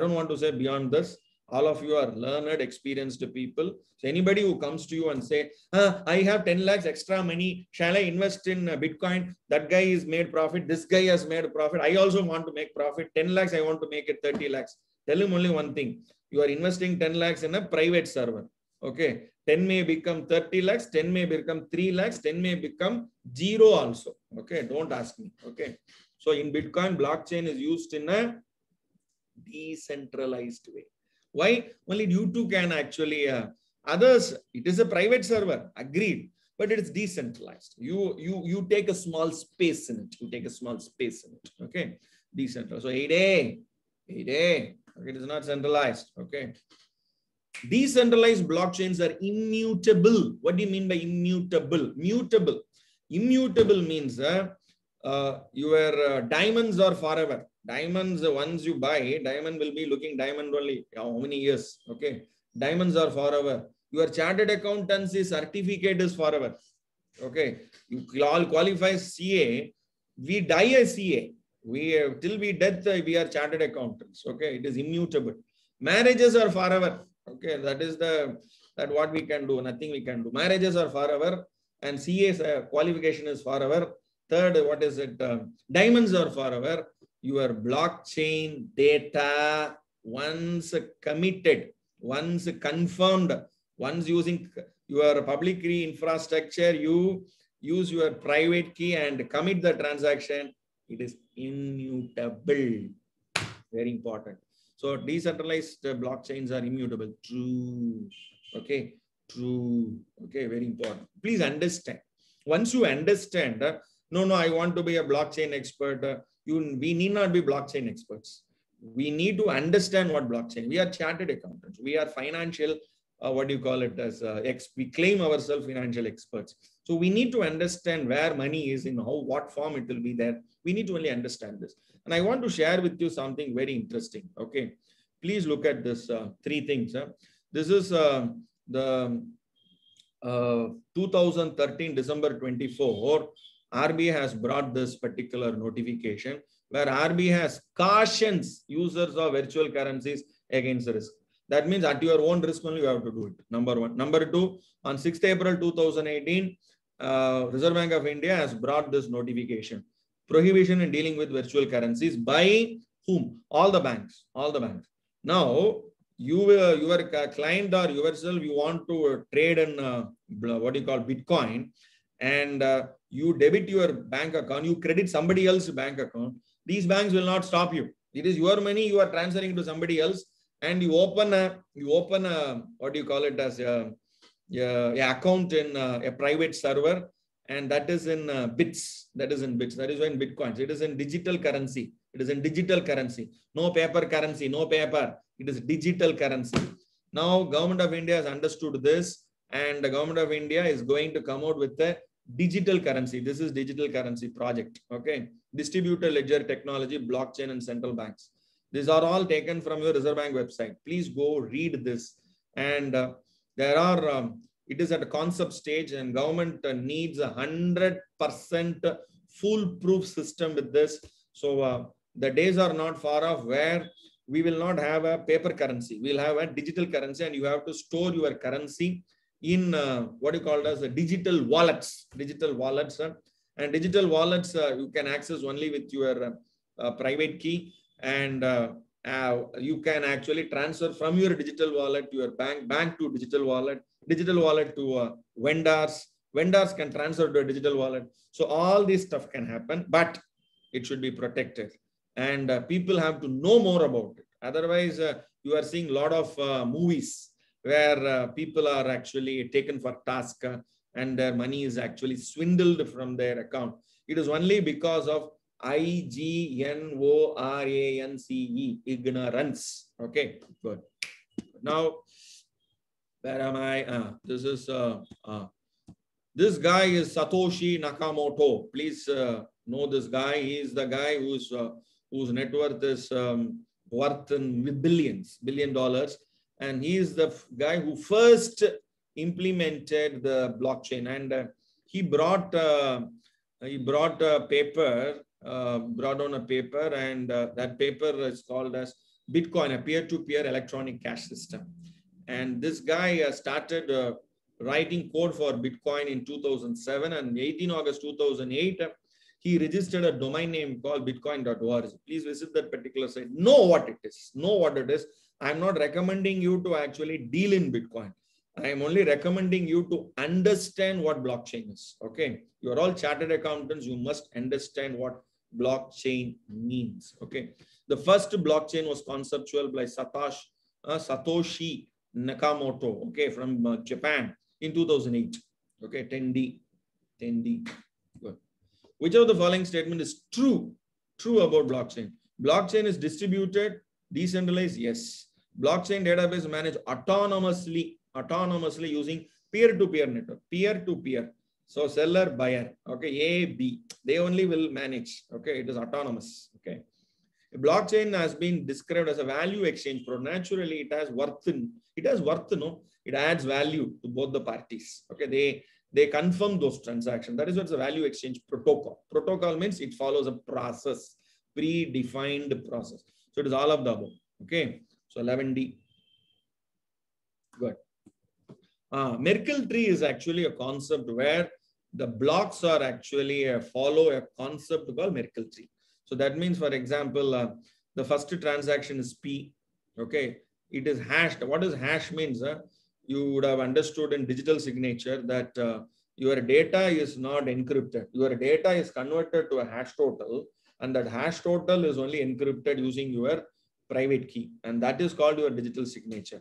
All of you are learned, experienced people. So anybody who comes to you and say, I have 10 lakhs extra money, shall I invest in Bitcoin? That guy is made profit. This guy has made profit. I also want to make profit. 10 lakhs, I want to make it 30 lakhs. Tell him only one thing. You are investing 10 lakhs in a private server. Okay. 10 may become 30 lakhs, 10 may become 3 lakhs, 10 may become 0 also. Okay. Don't ask me. Okay. So in Bitcoin, blockchain is used in a decentralized way. Why? Only you two can actually, others, it is a private server, agreed, but it is decentralized. You take a small space in it. Okay. Decentralized. So 8A. Okay, it is not centralized. Okay. Decentralized blockchains are immutable. What do you mean by immutable? Mutable. Immutable means your diamonds are forever. Diamonds, once you buy, diamond will be looking diamond only. How many years? Okay. Diamonds are forever. Your chartered accountancy certificate is forever. Okay. You all qualify CA. We die as CA. Till we death, we are chartered accountants. Okay. It is immutable. Marriages are forever. Okay. That what we can do. Nothing we can do. Marriages are forever. And CA's qualification is forever. Third, what is it? Diamonds are forever. Your blockchain data, once committed, once confirmed, once using your public key infrastructure, you use your private key and commit the transaction, it is immutable. Very important. So decentralized blockchains are immutable. True. Okay. True. Okay. Very important. Please understand. Once you understand, no, I want to be a blockchain expert. We need not be blockchain experts. We need to understand what blockchain. We are chartered accountants. We are financial, what do you call it as we claim ourselves financial experts. So we need to understand where money is, in what form it will be there. We need to only understand this. And I want to share with you something very interesting. Okay. Please look at this three things. This is the 2013 December 24. RBI has brought this particular notification where RBI has cautions users of virtual currencies against risk. That means at your own risk only you have to do it. Number one. Number two, on 6th April 2018, Reserve Bank of India has brought this notification. Prohibition in dealing with virtual currencies by whom? All the banks. Now, your client or yourself, you want to trade in what you call Bitcoin, and you debit your bank account, you credit somebody else's bank account, these banks will not stop you. It is your money you are transferring to somebody else, and you open a what do you call it as a account in a private server, and that is in bits. That is in bits. That is why in Bitcoins. It is in digital currency. No paper currency. No paper. It is digital currency. Now, Government of India has understood this, and the Government of India is going to come out with a digital currency. This is digital currency project. Okay. Distributed ledger technology, blockchain, and central banks. These are all taken from your Reserve Bank website. Please go read this. And there are, it is at a concept stage, and government needs 100% foolproof system with this. So the days are not far off where we will not have a paper currency. We'll have a digital currency, and you have to store your currency in what you call as digital wallets. Digital wallets, and digital wallets you can access only with your private key, and you can actually transfer from your digital wallet to your bank to digital wallet to vendors. Vendors can transfer to a digital wallet. So all this stuff can happen, but it should be protected, and people have to know more about it. Otherwise, you are seeing a lot of movies where people are actually taken for task and their money is actually swindled from their account. It is only because of IGNORANCE, ignorance. Okay, good. Now, where am I? This guy is Satoshi Nakamoto. Please know this guy. He is the guy whose net worth is worth in $billion, and he is the guy who first implemented the blockchain. And he brought a paper, brought on a paper, and that paper is called as Bitcoin, a peer-to-peer electronic cash system. And this guy started writing code for Bitcoin in 2007, and 18 August 2008, he registered a domain name called bitcoin.org. Please visit that particular site. Know what it is. Know what it is. I'm not recommending you to actually deal in Bitcoin. I am only recommending you to understand what blockchain is. Okay. You are all chartered accountants. You must understand what blockchain means. Okay. The first blockchain was conceptual by Satoshi Nakamoto. Okay. From Japan in 2008. Okay. 10D. Good. Which of the following statement is true about blockchain? Blockchain is distributed, decentralized, yes. Blockchain database managed autonomously using peer-to-peer network, peer-to-peer. So seller, buyer, okay, A, B, they only will manage, okay, it is autonomous, okay. A blockchain has been described as a value exchange product. Naturally, it has worth, no? It adds value to both the parties, okay. They confirm those transactions. That is what's a value exchange protocol. Protocol means it follows a process, predefined process. So it is all of the above. Okay. So 11D. Good. Merkle tree is actually a concept where the blocks are actually follow a concept called Merkle tree. So that means, for example, the first transaction is P. Okay. It is hashed. What does hash means? You would have understood in digital signature that your data is not encrypted. Your data is converted to a hash total, and that hash total is only encrypted using your private key, and that is called your digital signature.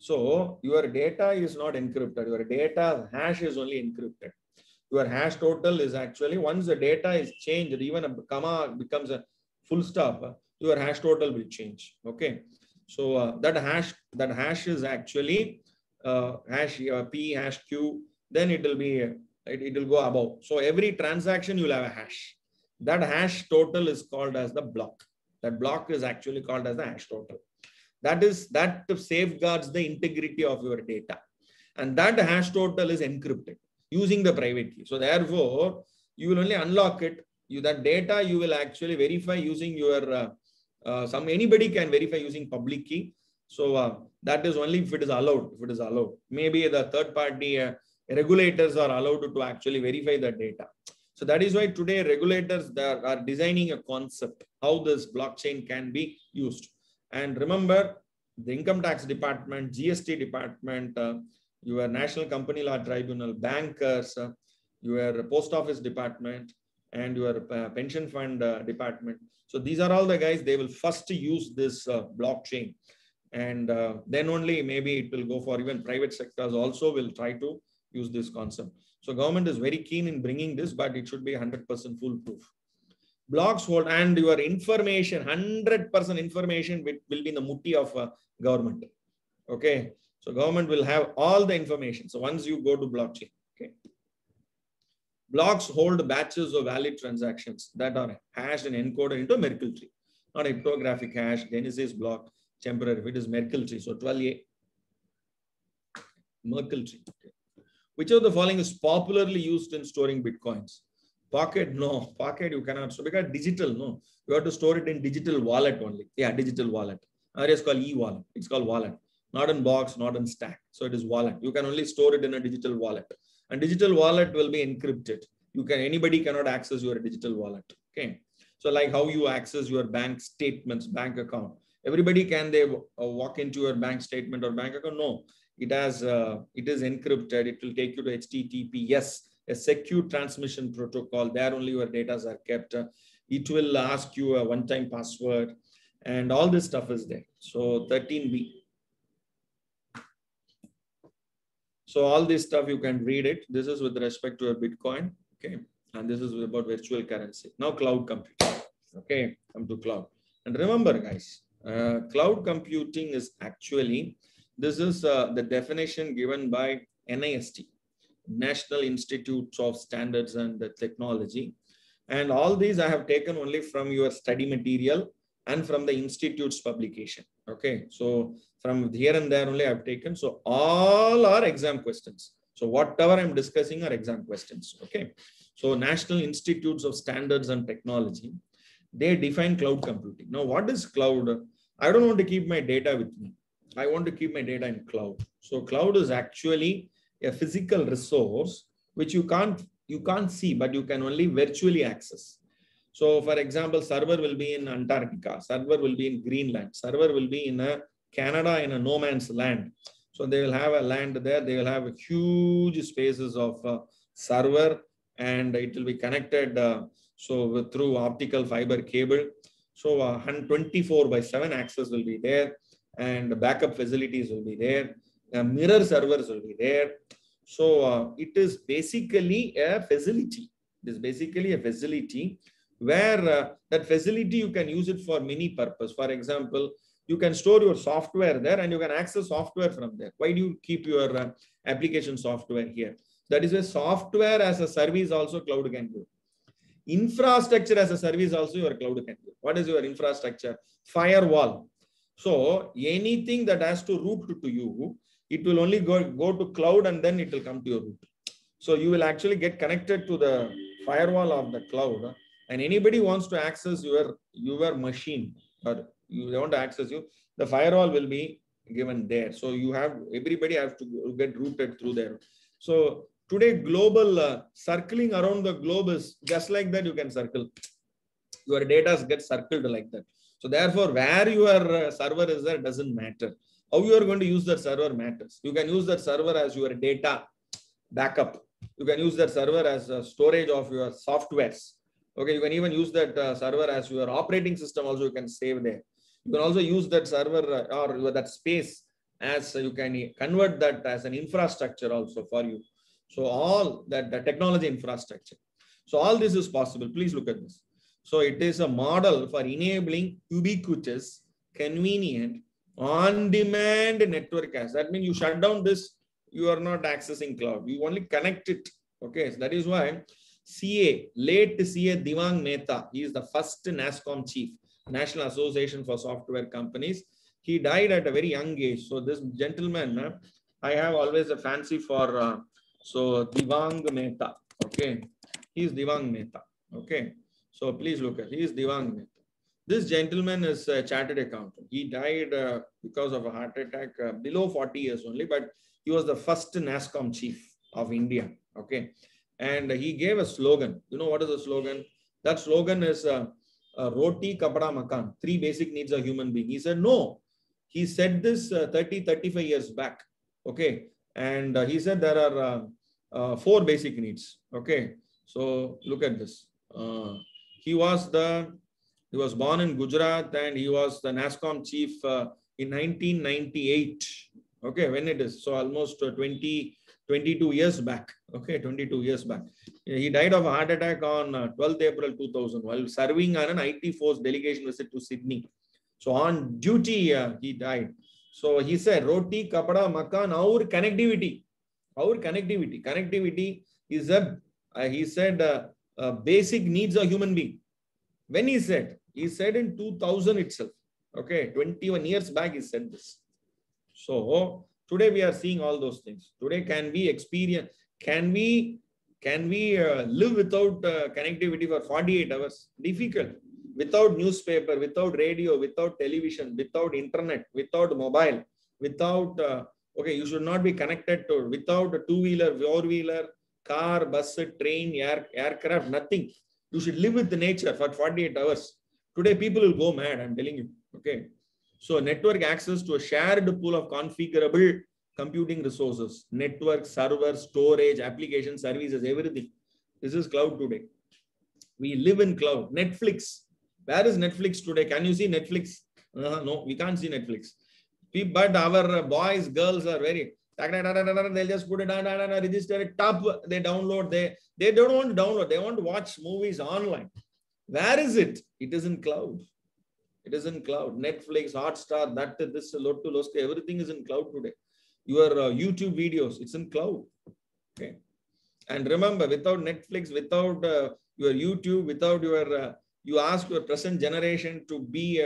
So your data is not encrypted. Your data hash is only encrypted. Your hash total is actually, once the data is changed, even a comma becomes a full stop, your hash total will change. Okay. So that hash is actually hash P, hash Q, then it will be, it will go above. So every transaction you will have a hash. That hash total is called as the block. That block is actually called as the hash total. That safeguards the integrity of your data. And that hash total is encrypted using the private key. So therefore, you will only unlock it. That data you will actually verify using your, anybody can verify using public key. So that is only if it is allowed. If it is allowed, maybe the third party regulators are allowed to actually verify the data. So that is why today regulators are designing a concept how this blockchain can be used. And remember, the income tax department, GST department, your National Company Law Tribunal, bankers, your post office department, and your pension fund department. So these are all the guys, they will first use this blockchain. And then only maybe it will go for even private sectors also will try to use this concept. So government is very keen in bringing this, but it should be 100% foolproof. Blocks hold, and your information, 100% information will be in the mutti of government. Okay. So government will have all the information. So once you go to blockchain, okay. Blocks hold batches of valid transactions that are hashed and encoded into a Merkle tree. Not a cryptographic hash, Genesis block, temporary. It is Merkle tree. So 12A. Merkle tree. Okay. Which of the following is popularly used in storing Bitcoins? Pocket, no. Pocket you cannot store because digital, no. You have to store it in digital wallet only. Yeah, digital wallet. or it's called e-wallet. It's called wallet, not in box, not in stack. So it is wallet. You can only store it in a digital wallet, and digital wallet will be encrypted. Anybody cannot access your digital wallet. Okay. So like how you access your bank statements, bank account. Everybody can they walk into your bank statement or bank account? No, it is encrypted. It will take you to HTTPS, a secure transmission protocol. There only your data are kept. It will ask you a one-time password, and all this stuff is there. So 13B. So all this stuff you can read it. This is with respect to a Bitcoin. Okay. And this is about virtual currency. Now cloud computing. Okay. Come to cloud. And remember, guys, cloud computing is actually, this is the definition given by NIST, National Institute of Standards and Technology. And all these I have taken only from your study material and from the institute's publication. Okay. So from here and there only I've taken. So all are exam questions. So whatever I'm discussing are exam questions. Okay. So National Institutes of Standards and Technology, they define cloud computing. Now, what is cloud? I don't want to keep my data with me. I want to keep my data in cloud. So cloud is actually a physical resource which you can't see, but you can only virtually access. So for example, server will be in Antarctica, server will be in Greenland, server will be in Canada in a no man's land. So they will have a land there. They will have huge spaces of server, and it will be connected through optical fiber cable. So 24/7 access will be there, and backup facilities will be there. Mirror servers will be there. So it is basically a facility. It is basically a facility where that facility you can use it for many purposes. For example, you can store your software there and you can access software from there. Why do you keep your application software here? That is why software as a service also cloud can do. Infrastructure as a service also your cloud can do. What is your infrastructure? Firewall. So anything that has to route to you, it will only go to cloud and then it will come to your root. So you will actually get connected to the firewall of the cloud, and anybody wants to access your machine, or you want to access you, the firewall will be given there. So everybody has to get routed through there. So today global circling around the globe is just like that. You can circle. Your data gets circled like that. So therefore, where your server is there doesn't matter. How you are going to use that server matters. You can use that server as your data backup. You can use that server as a storage of your softwares. Okay, you can even use that server as your operating system also you can save there. You can also use that server or that space as you can convert that as an infrastructure also for you. So all that the technology infrastructure. So all this is possible. Please look at this. So it is a model for enabling ubiquitous, convenient, on-demand network access. That means you shut down this, you are not accessing cloud. You only connect it. Okay, so that is why late CA Devang Mehta, he is the first NASSCOM chief, National Association for Software Companies. He died at a very young age. So this gentleman, I have always a fancy for, Devang Mehta. Okay, he is Devang Mehta. Okay, so please look at, he is Devang Mehta. This gentleman is a chartered accountant. He died because of a heart attack below 40 years only, but he was the first NASSCOM chief of India. Okay. And he gave a slogan. You know what is the slogan? That slogan is Roti, Kapada, Makan. 3 basic needs of human being. He said, no. He said this 35 years back. Okay. And he said there are 4 basic needs. Okay. So look at this. He was born in Gujarat and he was the NASSCOM chief in 1998. Okay, when it is. So almost 22 years back. Okay, 22 years back. He died of a heart attack on 12th April 2000 while serving on an IT force delegation visit to Sydney. So on duty, he died. So he said, Roti, Kapada, Makan, our connectivity. Our connectivity. Connectivity is he said, basic needs of human being. When he said in 2000 itself. Okay, 21 years back he said this. So today we are seeing all those things. Today can we live without connectivity for 48 hours? Difficult. without newspaper, without radio, without television, without internet, without mobile, without, okay, you should not be connected to, without a two-wheeler, four-wheeler, car, bus, train, aircraft, nothing. You should live with the nature for 48 hours. Today, people will go mad, I'm telling you. Okay. So network access to a shared pool of configurable computing resources, network, server, storage, application, services, everything. This is cloud today. We live in cloud. Netflix. Where is Netflix today? Can you see Netflix? No, we can't see Netflix. But our boys, girls are very, they'll just put it on, register it, top, they download, they don't want to download, they want to watch movies online. Where is it? It is in cloud. It is in cloud. Netflix, Hotstar, that, this, Lotto, everything is in cloud today. Your YouTube videos, it's in cloud. Okay. And remember, without Netflix, without your YouTube, without your, you ask your present generation to be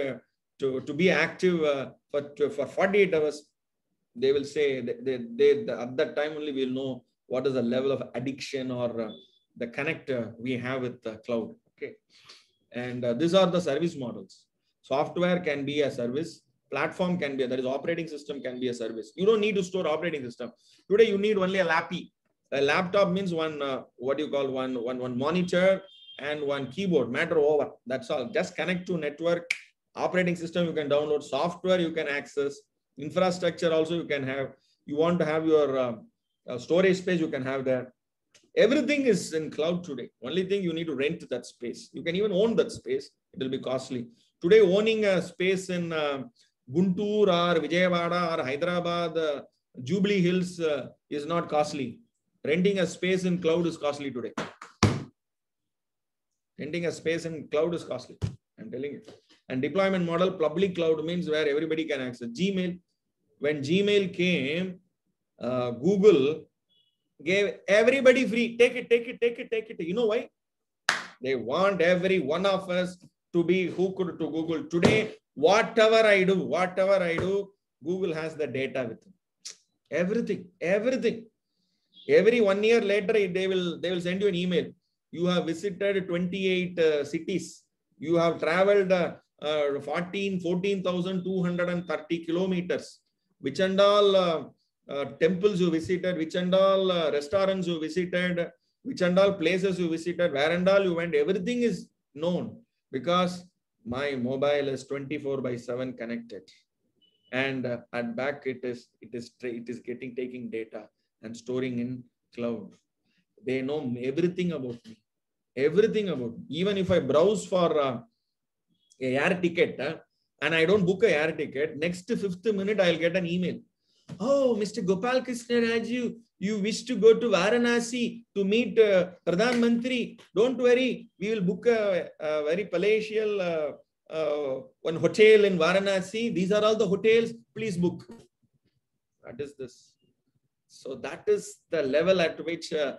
active for 48 hours, they will say, they at that time only we'll know what is the level of addiction or the connect we have with the cloud. Okay. And these are the service models. Software can be a service. Platform can be, that is operating system can be a service. You don't need to store operating system. Today you need only a lappy. A laptop means one, what you call one monitor and one keyboard, matter over. That's all. Just connect to network. Operating system you can download. Software you can access. Infrastructure also you can have. You want to have your storage space, you can have that. Everything is in cloud today. Only thing you need to rent that space. You can even own that space. It will be costly. Today owning a space in Guntur or Vijayawada or Hyderabad, Jubilee Hills is not costly. Renting a space in cloud is costly today. Renting a space in cloud is costly. I'm telling you. And deployment model, public cloud means where everybody can access. Gmail. When Gmail came, Google gave everybody free. Take it. You know why? They want every one of us to be hooked to Google. Today, whatever I do, Google has the data with them. Everything. Every 1 year later, they will send you an email. You have visited 28 cities. You have traveled 14,230 kilometers. Which and all temples you visited, which and all restaurants you visited, which and all places you visited, where and all you went, everything is known because my mobile is 24/7 connected. And at back it is taking data and storing in cloud. They know everything about me. Even if I browse for a air ticket and I don't book a air ticket, next 5th minute I'll get an email. Oh, Mr. Gopal Krishna Raju, you wish to go to Varanasi to meet Pradhan Mantri. Don't worry, we will book a very palatial one hotel in Varanasi. These are all the hotels. Please book. What is this? So that is the level at which there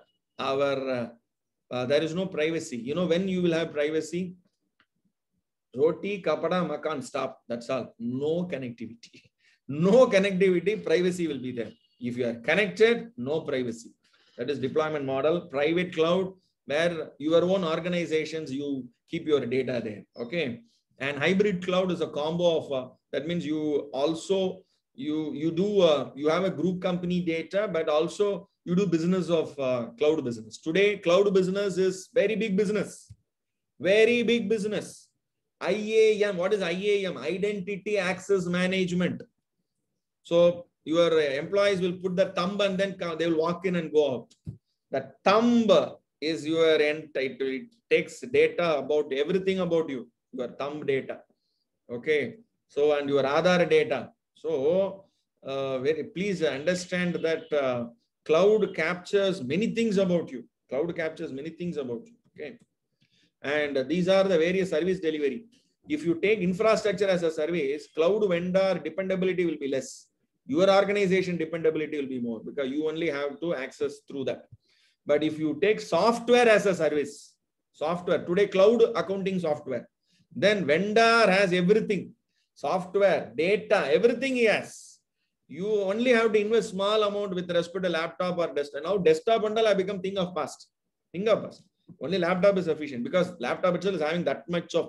is no privacy. You know when you will have privacy? Roti, kapada, makan, stop. That's all. No connectivity. No connectivity, privacy will be there. If you are connected, no privacy. That is deployment model. Private cloud, where your own organizations, you keep your data there. Okay. And hybrid cloud is a combo of, that means you also, you have a group company data, but also you do business of cloud business. Today, cloud business is very big business. Very big business. IAM, what is IAM? Identity Access Management. So your employees will put the thumb and then they will walk in and go out. The thumb is your entity. It takes data about everything about you. Your thumb data. Okay. So, and your Aadhaar data. So, please understand that cloud captures many things about you. Cloud captures many things about you. Okay. And these are the various service delivery. If you take infrastructure as a service, cloud vendor dependability will be less. Your organization dependability will be more because you only have to access through that. But if you take software as a service, software, today cloud accounting software, then vendor has everything, software, data, everything he has. You only have to invest small amount with respect to laptop or desktop. Now desktop and all have become thing of past. Only laptop is sufficient because laptop itself is having that much of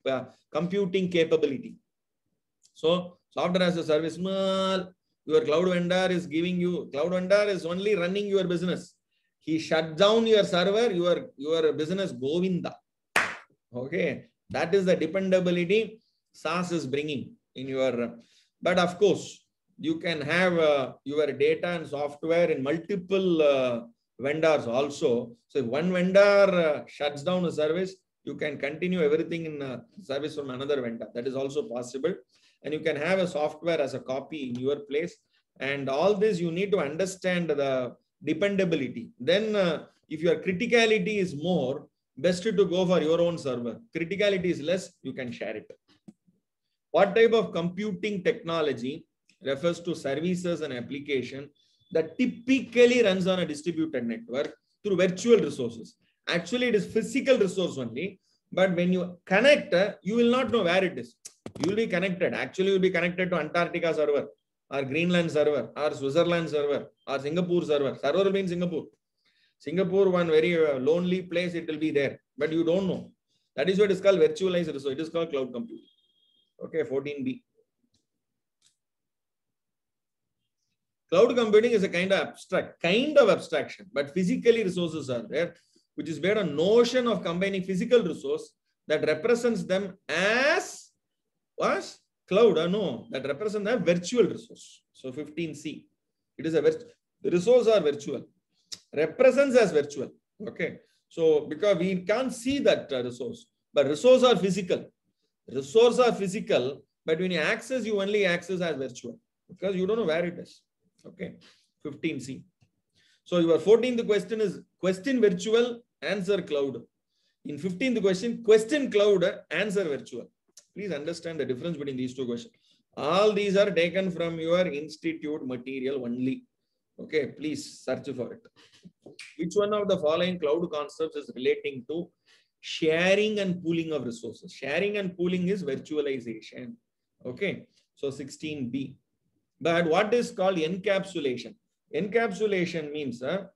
computing capability. So software as a service, your cloud vendor is giving you, cloud vendor is only running your business. He shut down your server, your business govinda. Okay, that is the dependability SaaS is bringing in your, but of course, you can have your data and software in multiple vendors also. So if one vendor shuts down a service, you can continue everything in service from another vendor. That is also possible. And you can have a software as a copy in your place. And all this, you need to understand the dependability. Then if your criticality is more, best to go for your own server. Criticality is less, you can share it. What type of computing technology refers to services and application that typically runs on a distributed network through virtual resources? Actually, it is physical resource only, but when you connect, you will not know where it is. You will be connected. Actually, you will be connected to Antarctica server, or Greenland server, or Switzerland server, or Singapore server. Server will be in Singapore. Singapore, one very lonely place, it will be there, but you don't know. That is what is called virtualized resource. It is called cloud computing. Okay, 14B. Cloud computing is a kind of abstraction, but physically resources are there, which is based on notion of combining physical resource that represents them as cloud. No, that represents a virtual resource. So 15C, it is the resource are virtual, represents as virtual. Okay, so because we can't see that resource, but resource are physical. Resource are physical, but when you access, you only access as virtual because you don't know where it is. Okay, 15C. So your 14th question is question virtual, answer cloud. In 15th question cloud, answer virtual. Please understand the difference between these two questions. All these are taken from your institute material only. Okay, please search for it. Which one of the following cloud concepts is relating to sharing and pooling of resources? Sharing and pooling is virtualization. Okay, so 16B. But what is called encapsulation? Encapsulation means what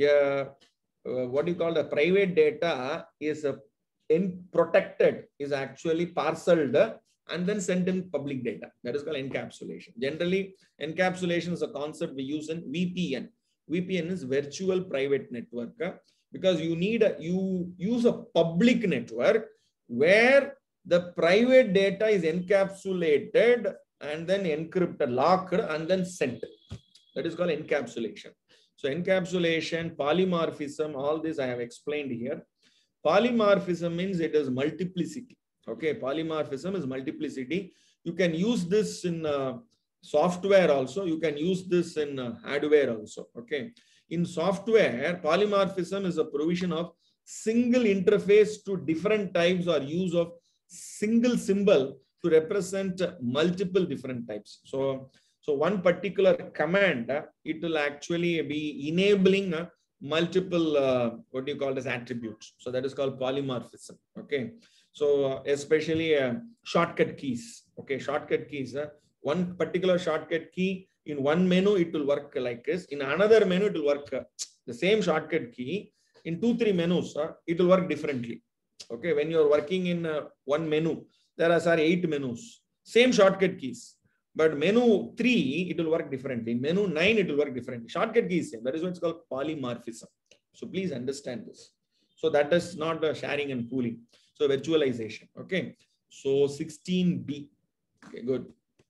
you call the private data is protected, is actually parceled and then sent in public data. That is called encapsulation. Generally, encapsulation is a concept we use in VPN. VPN is virtual private network because you use a public network where the private data is encapsulated and then encrypted, locked, and then sent. That is called encapsulation. So encapsulation, polymorphism, all this I have explained here. Polymorphism means it is multiplicity. Okay, polymorphism is multiplicity. You can use this in software also. You can use this in hardware also. Okay, in software, polymorphism is a provision of single interface to different types or use of single symbol to represent multiple different types. So one particular command, it will actually be enabling multiple, what do you call as attributes. So that is called polymorphism. Okay. So especially shortcut keys. Okay. Shortcut keys, one particular shortcut key in one menu, it will work like this. In another menu, it will work the same shortcut key in 2-3 menus. It will work differently. Okay. When you're working in one menu, there are 8 menus, same shortcut keys, but menu 3, it will work differently. Menu 9, it will work differently. Shortcut keys same. That is what's called polymorphism. So please understand this. So that is not sharing and pooling. So virtualization. Okay. So 16B. Okay, good.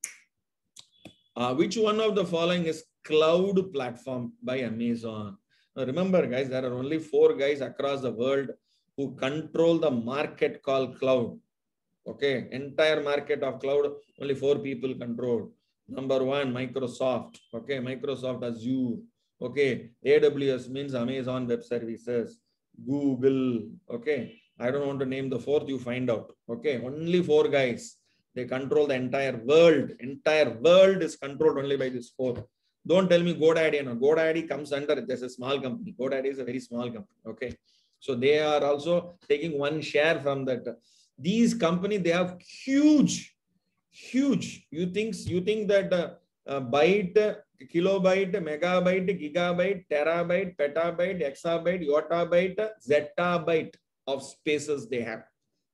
Which one of the following is cloud platform by Amazon? Now remember, guys, there are only 4 guys across the world who control the market called cloud. Okay, entire market of cloud, only 4 people control. Number 1, Microsoft. Okay, Microsoft Azure. Okay, AWS means Amazon Web Services. Google. Okay, I don't want to name the 4th, you find out. Okay, only 4 guys. They control the entire world. Entire world is controlled only by these 4. Don't tell me GoDaddy. No, GoDaddy comes under, there's a small company. GoDaddy is a very small company. Okay, so they are also taking 1 share from that. These companies, they have huge. You think that byte, kilobyte, megabyte, gigabyte, terabyte, petabyte, exabyte, yottabyte, zettabyte of spaces they have.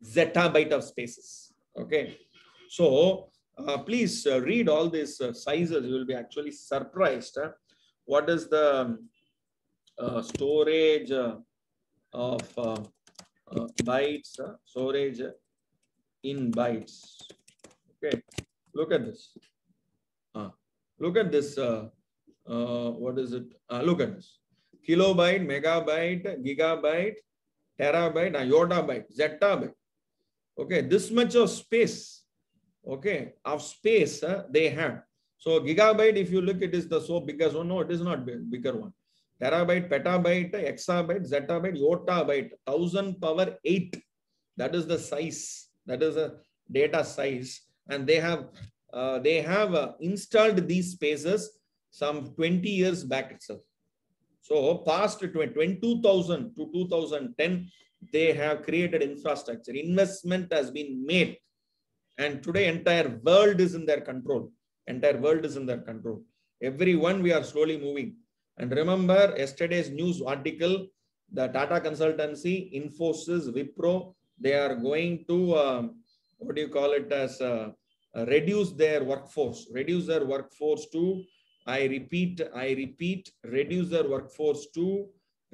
zettabyte of spaces. Okay. So please read all these sizes. You will be actually surprised. What is the storage of bytes, storage in bytes. Okay, look at this. Look at this. What is it? Look at this. Kilobyte, megabyte, gigabyte, terabyte, yottabyte, zettabyte. Okay, this much of space. Okay, of space they have. So gigabyte, if you look, it is the so biggest one. No, it is not bigger one. Terabyte, petabyte, exabyte, zettabyte, yottabyte, 1000 power 8. That is the size. That is a data size. And they have installed these spaces some 20 years back itself. So past 2000 to 2010, they have created infrastructure. Investment has been made. And today, entire world is in their control. Entire world is in their control. Everyone, we are slowly moving. And remember yesterday's news article, the Tata Consultancy, Infosys, Wipro, they are going to, what do you call it as, reduce their workforce. Reduce their workforce to, I repeat, reduce their workforce to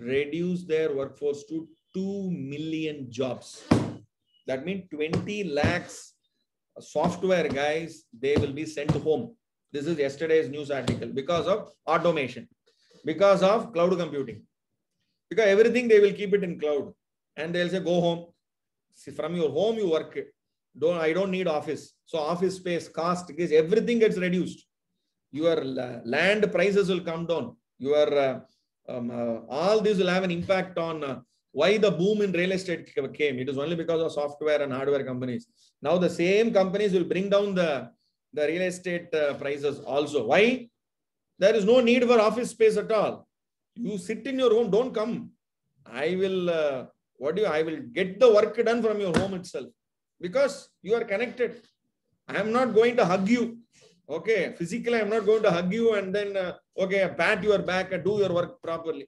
2 million jobs. That means 20 lakhs software guys, they will be sent home. This is yesterday's news article because of automation, because of cloud computing, because everything they will keep it in cloud and they'll say, go home. See, from your home, you work. I don't need office. So office space, cost, everything gets reduced. Your land prices will come down. Your all this will have an impact on why the boom in real estate came. It is only because of software and hardware companies. Now the same companies will bring down the real estate prices also. Why? There is no need for office space at all. You sit in your home, don't come. I will, I will get the work done from your home itself because you are connected. I am not going to hug you. Okay, physically, I am not going to hug you and then, pat your back and do your work properly.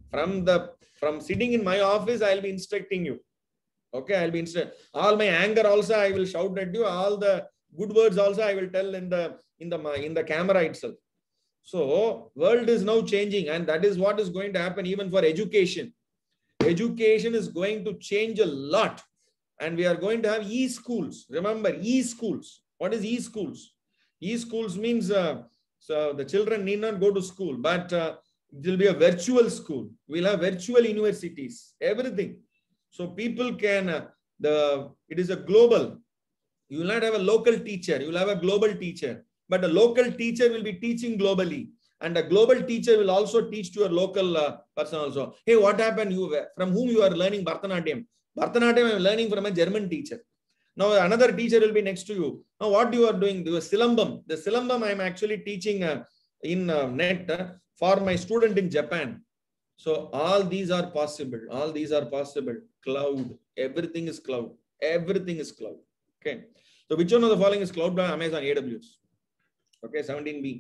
From sitting in my office, I'll be instructing you. Okay, I'll be all my anger also I will shout at you. All the good words also I will tell in the camera itself. So world is now changing, and that is what is going to happen even for education. Education is going to change a lot, and we are going to have e-schools. Remember, e-schools. What is e-schools? E-schools means so the children need not go to school, but it will be a virtual school. We'll have virtual universities, everything. So people can, it is a global. You will not have a local teacher. You will have a global teacher. But a local teacher will be teaching globally. And a global teacher will also teach to a local person also. Hey, what happened? From whom you are learning Bharatanatyam? Bharatanatyam I am learning from a German teacher. Now another teacher will be next to you. Now what you are doing? The Silambam. The Silambam I am actually teaching in net for my student in Japan. So all these are possible. All these are possible. Cloud. Everything is cloud. Everything is cloud. Okay. So which one of the following is cloud by Amazon AWS? Okay, 17B.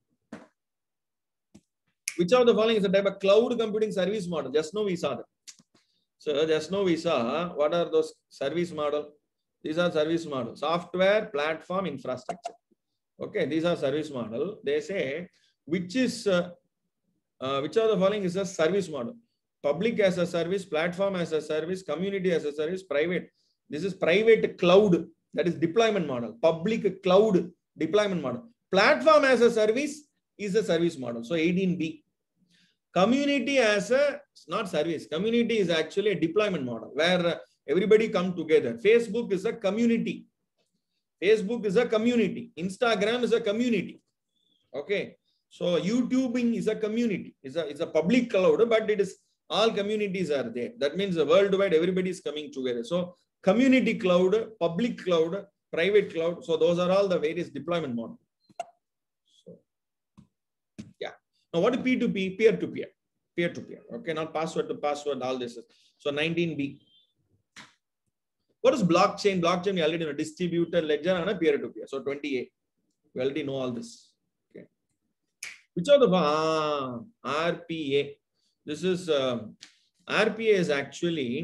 Which of the following is a type of cloud computing service model? Just now we saw that. So just now we saw what are those service model? These are service model. Software, platform, infrastructure. Okay, these are service model. They say which of the following is a service model? Public as a service, platform as a service, community as a service, private. This is private cloud. That is deployment model. Public cloud deployment model. Platform as a service is a service model. So 18B. Community as a, not service. Community is actually a deployment model where everybody come together. Facebook is a community. Facebook is a community. Instagram is a community. Okay. So YouTubing is a community. It's a public cloud, but it is all communities are there. That means worldwide everybody is coming together. So community cloud, public cloud, private cloud. So those are all the various deployment models. So, yeah. Now what is P2P? Peer-to-peer. Peer-to-peer. Okay, not password to password, all this. So 19B. What is blockchain? Blockchain, we already know distributed ledger and a peer-to-peer. So 20A. We already know all this. Okay. Which are the RPA? This is RPA is actually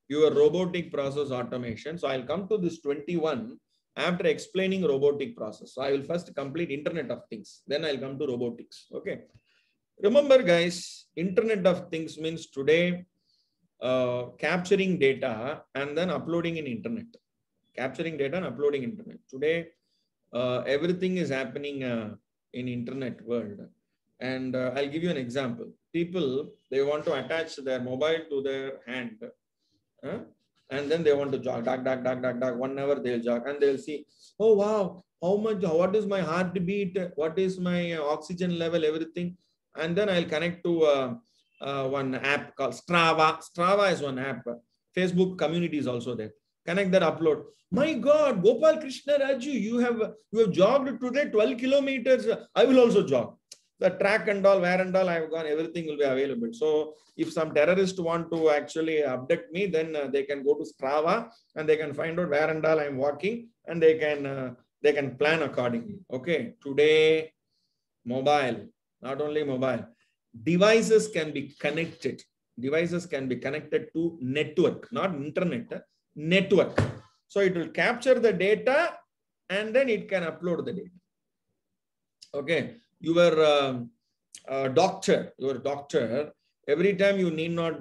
your robotic process automation. So I'll come to this 21 after explaining robotic process. So I will first complete Internet of Things. Then I'll come to robotics. Okay. Remember, guys, Internet of Things means today capturing data and then uploading in Internet. Capturing data and uploading Internet. Today, everything is happening in Internet world. And I'll give you an example. People, they want to attach their mobile to their hand. And then they want to jog, 1 hour they'll jog, and they'll see, oh wow, how much, what is my heartbeat, what is my oxygen level, everything. And then I'll connect to one app called Strava. Strava is one app. Facebook community is also there. Connect that, upload. My God, Gopal Krishna Raju, you have jogged today 12 kilometers. I will also jog. The track and all, where and all I have gone, everything will be available. So if some terrorists want to actually abduct me, then they can go to Strava and they can find out where and all I'm walking, and they can plan accordingly. Okay. Today, mobile, not only mobile, devices can be connected. Devices can be connected to network, not internet, network. So it will capture the data and then it can upload the data. Okay. Your doctor, every time you need not,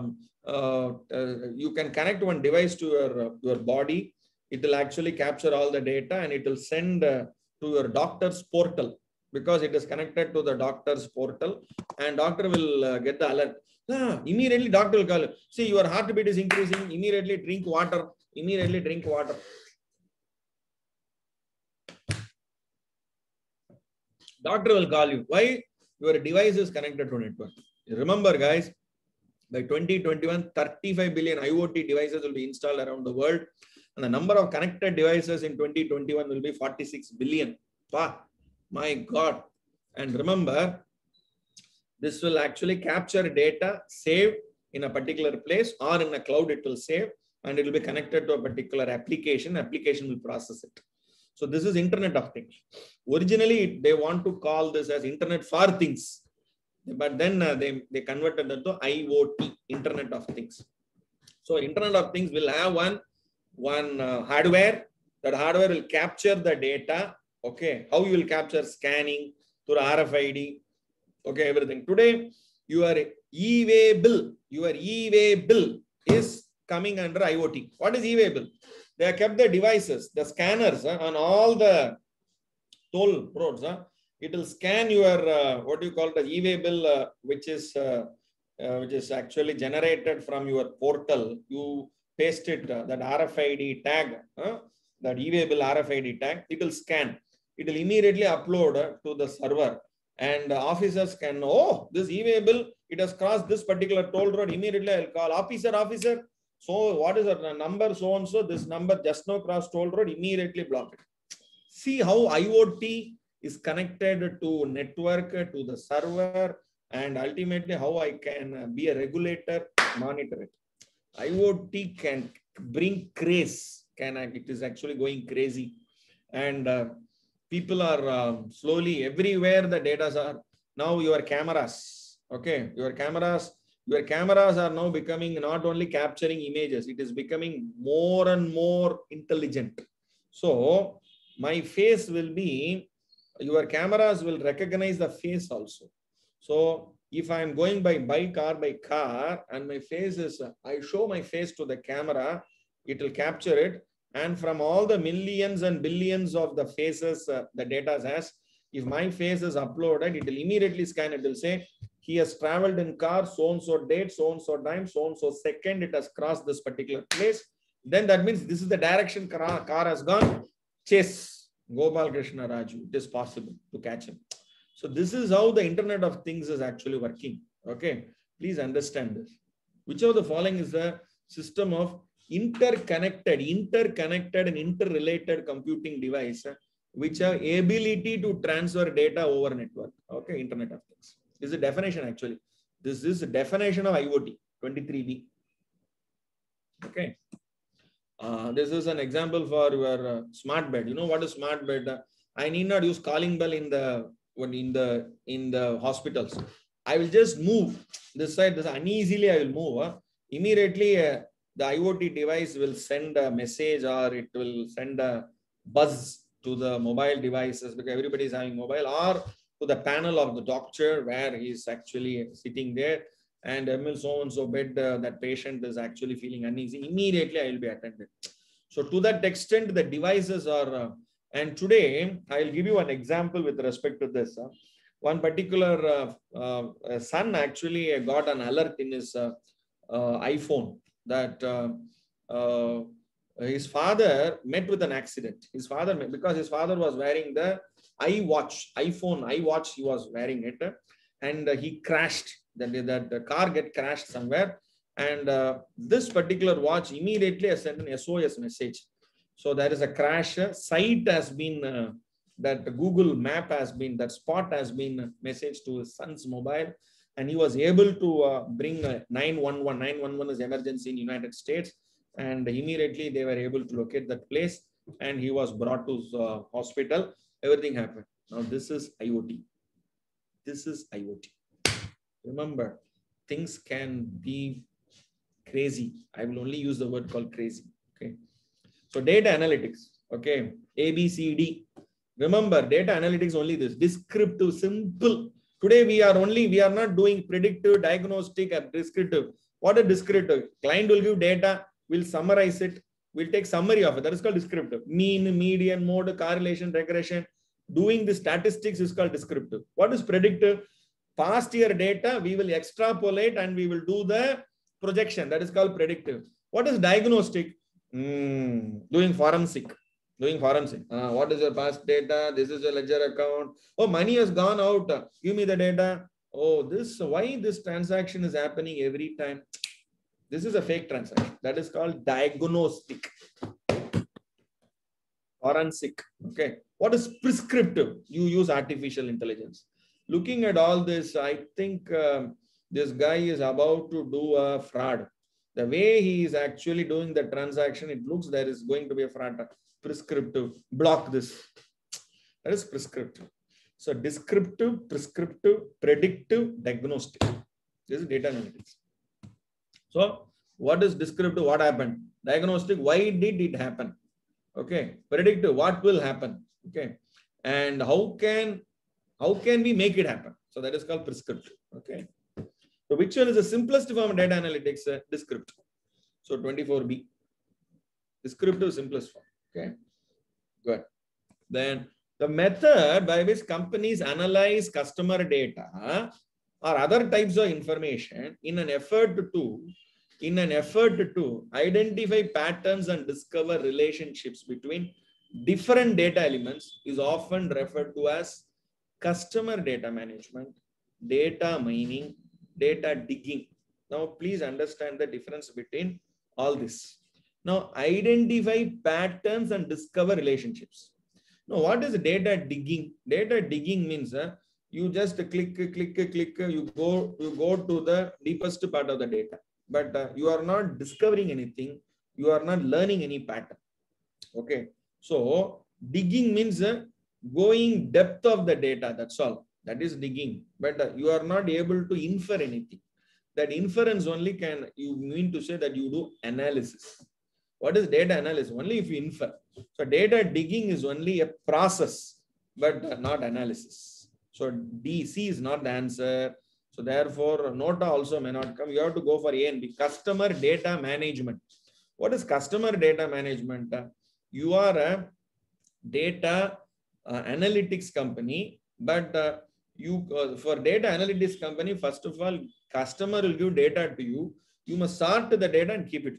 you can connect one device to your body. It will actually capture all the data and it will send to your doctor's portal, because it is connected to the doctor's portal, and doctor will get the alert. Immediately doctor will call you. See, your heartbeat is increasing. Immediately drink water. Immediately drink water. Doctor will call you. Why? Your device is connected to network. Remember, guys, by 2021, 35 billion IoT devices will be installed around the world. And the number of connected devices in 2021 will be 46 billion. Wow, my God. And remember, this will actually capture data, save in a particular place, or in a cloud it will save, and it will be connected to a particular application. Application will process it. So this is Internet of Things. Originally, they want to call this as Internet for Things, but then they converted it to IoT, Internet of Things. So Internet of Things will have one hardware. That hardware will capture the data. Okay, how you will capture? Scanning through RFID. Okay, everything. Today, your e-way bill is coming under IoT. What is e-way bill? They have kept the devices, the scanners on all the toll roads. It will scan your, what do you call the e-way bill, which is actually generated from your portal. You paste it, that RFID tag, that e-way bill RFID tag, it will scan. It will immediately upload to the server. And officers can know, oh, this e-way bill, it has crossed this particular toll road. Immediately I'll call officer. So what is the number? So and so, this number just now crossed toll road, immediately block it. See how IoT is connected to network, to the server, and ultimately how I can be a regulator, monitor it. IoT can bring craze. It is actually going crazy. And people are slowly, everywhere the data are. Now your cameras, okay, your cameras are now becoming not only capturing images, it is becoming more and more intelligent. So my face will be, your cameras will recognize the face also. So if I am going by bike or by car and my face is, I show my face to the camera, it will capture it. And from all the millions and billions of the faces the data has, if my face is uploaded, it will immediately scan. It will say, he has traveled in car, so-and-so date, so-and-so time, so-and-so second, it has crossed this particular place. Then that means this is the direction car has gone. Chase Gopal Krishna Raju. It is possible to catch him. So this is how the Internet of Things is actually working. Okay. Please understand this. Which of the following is the system of interconnected and interrelated computing device which have ability to transfer data over network? Okay. Internet of Things. This is a definition actually. This is a definition of IoT, 23B. Okay. This is an example for your smart bed. You know what is smart bed? I need not use calling bell in the hospitals. I will just move this side, this uneasily I will move. Immediately the IoT device will send a message or it will send a buzz to the mobile devices because everybody is having mobile, or to the panel of the doctor where he is actually sitting there and ML so and so bed, that patient is actually feeling uneasy. Immediately I will be attended. So to that extent, the devices are, and today I'll give you an example with respect to this. One particular son actually got an alert in his iPhone that his father met with an accident. His father, because his father was wearing the iPhone iWatch, he was wearing it, and he crashed. That the car get crashed somewhere, and this particular watch immediately sent an SOS message. So there is a crash. Site has been that Google map has been, that spot has been messaged to his son's mobile, and he was able to bring 911. 911 is emergency in United States, and immediately they were able to locate that place, and he was brought to hospital. Everything happened. Now this is IoT. This is IoT. Remember, things can be crazy. I will only use the word called crazy. Okay. So data analytics. Okay. A, B, C, D. Remember, data analytics only this. Descriptive, simple. Today we are not doing predictive, diagnostic, and descriptive. What is descriptive? Client will give data, we'll summarize it, we'll take summary of it. That is called descriptive. Mean, median, mode, correlation, regression. Doing the statistics is called descriptive. What is predictive? Past year data, we will extrapolate and we will do the projection. That is called predictive. What is diagnostic? Doing forensic. What is your past data? This is your ledger account. Oh, money has gone out. Give me the data. Oh, why this transaction is happening every time? This is a fake transaction. That is called diagnostic. Forensic. Okay. What is prescriptive? You use artificial intelligence. Looking at all this, I think this guy is about to do a fraud. The way he is actually doing the transaction, it looks there is going to be a fraud. Prescriptive. Block this. That is prescriptive. So descriptive, prescriptive, predictive, diagnostic. This is data analytics. So what is descriptive? What happened? Diagnostic. Why did it happen? Okay. Predictive. What will happen? Okay. And how can we make it happen? So that is called prescriptive. Okay. So which one is the simplest form of data analytics? Descriptive. So 24B. Descriptive, simplest form. Okay. Good. Then the method by which companies analyze customer data or other types of information in an effort to identify patterns and discover relationships between different data elements is often referred to as customer data management, data mining, data digging. Now, please understand the difference between all this. Now, identify patterns and discover relationships. Now, what is data digging? Data digging means you just click, you go to the deepest part of the data, but you are not discovering anything. You are not learning any pattern. Okay. So digging means going depth of the data. That's all. That is digging. But you are not able to infer anything. That inference only you mean to say that you do analysis. What is data analysis? Only if you infer. So data digging is only a process, but not analysis. So DC is not the answer. So therefore, NOTA also may not come. You have to go for A and B. Customer data management. What is customer data management? You are a data analytics company, but for data analytics company, first of all, customer will give data to you. You must sort the data and keep it.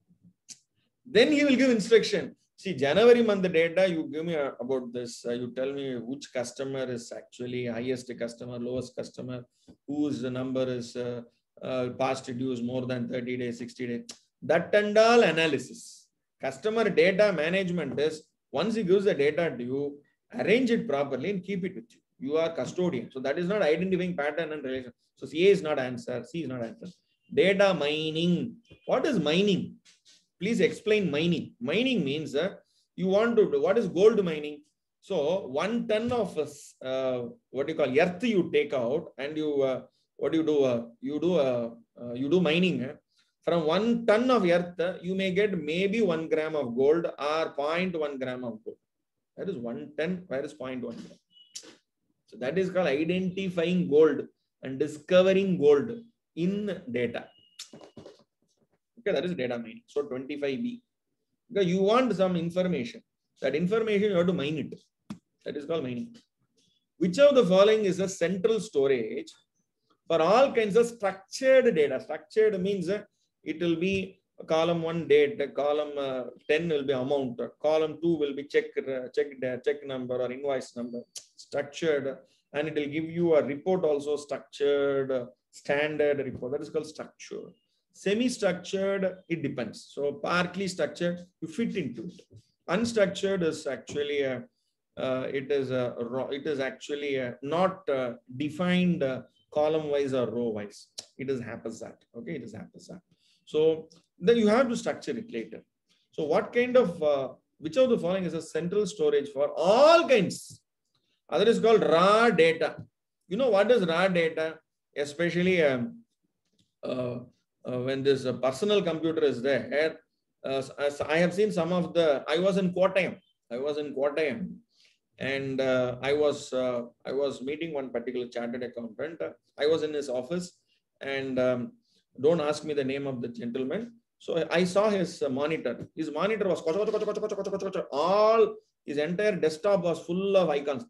Then he will give instruction. See, January month data, you give me about this. You tell me which customer is actually highest customer, lowest customer, whose number is past dues more than 30 days, 60 days. That and all analysis. Customer data management is once he gives the data to you, arrange it properly and keep it with you. You are custodian. So that is not identifying pattern and relation. So A is not answer, C is not answer. Data mining. What is mining? Please explain mining. Mining means you want to do, what is gold mining? So 1 ton of what you call earth you take out and you what do you do? You do mining. From 1 ton of earth, you may get maybe 1 gram of gold or 0.1 gram of gold. That is 1 ton, where is 0.1 gram? So that is called identifying gold and discovering gold in data. Okay, that is data mining. So 25B. Because you want some information. That information you have to mine it. That is called mining. Which of the following is a central storage for all kinds of structured data? Structured means it will be column 1 date, column 10 will be amount, column 2 will be check number or invoice number. Structured, and it will give you a report also, structured, standard report. That is called structured. Semi-structured, it depends. So partly structured, you fit into it. Unstructured is actually it is actually not defined column wise or row wise. It is haphazard. Okay, it is haphazard. So then you have to structure it later. So what kind of which of the following is a central storage for all kinds? Other is called raw data. You know what is raw data? Especially when this personal computer is there. As I have seen some of the. I was in Kottayam, and I was meeting one particular chartered accountant. I was in his office, and don't ask me the name of the gentleman. So I saw his monitor. His monitor was all. His entire desktop was full of icons.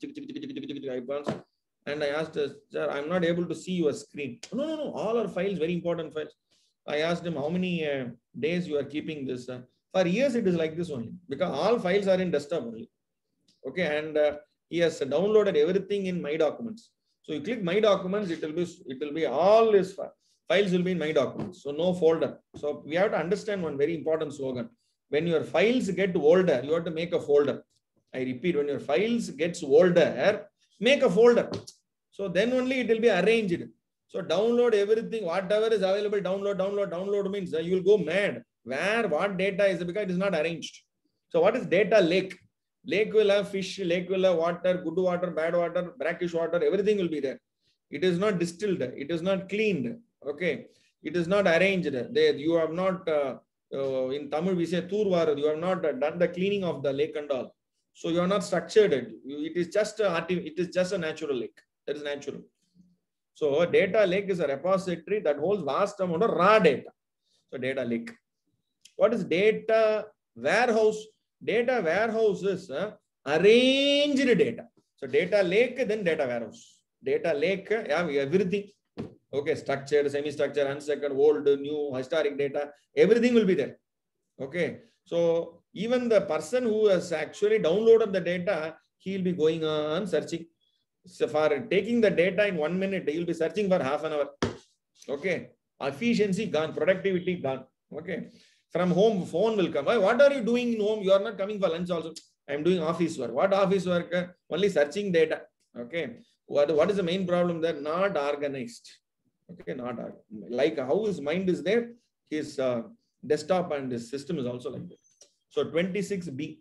And I asked, sir, I'm not able to see your screen. No. All our files, very important files. I asked him how many days you are keeping this. For years, it is like this only, because all files are in desktop only. Okay, and he has downloaded everything in My Documents. So you click My Documents, it will be all his files will be in My Documents. So no folder. So we have to understand one very important slogan. When your files get older, you have to make a folder. I repeat, when your files gets older, make a folder. So then only it will be arranged. So download everything, whatever is available, download means you will go mad. What data is, because it is not arranged. So what is data lake? Lake will have fish, lake will have water, good water, bad water, brackish water, everything will be there. It is not distilled, it is not cleaned. Okay, it is not arranged. You have not, in Tamil we say Turvar, you have not done the cleaning of the lake and all. So you are not structured it. It is just a natural lake. That is natural. So data lake is a repository that holds vast amount of raw data. So data lake. What is data warehouse? Data warehouse is arranged data. So data lake, then data warehouse. Data lake, yeah, everything. Okay, structured, semi-structured, unstructured, old, new, historic data, everything will be there. Okay, so even the person who has actually downloaded the data, he will be going on searching. So for taking the data in 1 minute, he will be searching for half an hour. Okay, efficiency gone, productivity gone. Okay, from home, phone will come. What are you doing in home? You are not coming for lunch also. I am doing office work. What office work? Only searching data. Okay, what is the main problem there? Not organized. Okay, not organized. Like how his mind is there, his desktop and his system is also like that. So 26B.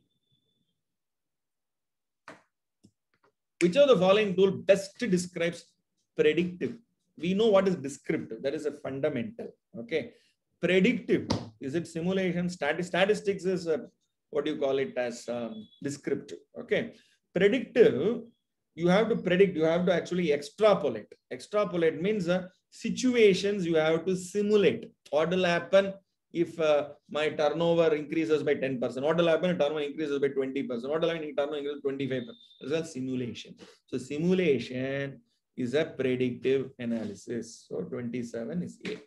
Which of the following tool best describes predictive? We know what is descriptive. That is a fundamental. Okay. Predictive. Is it simulation? Statistics is what do you call it as descriptive. Okay. Predictive, you have to predict. You have to actually extrapolate. Extrapolate means situations you have to simulate. What will happen if my turnover increases by 10%? What will happen if turnover increases by 20%? What will happen if turnover increases by 25%? This is simulation. So simulation is a predictive analysis. So 27 is A.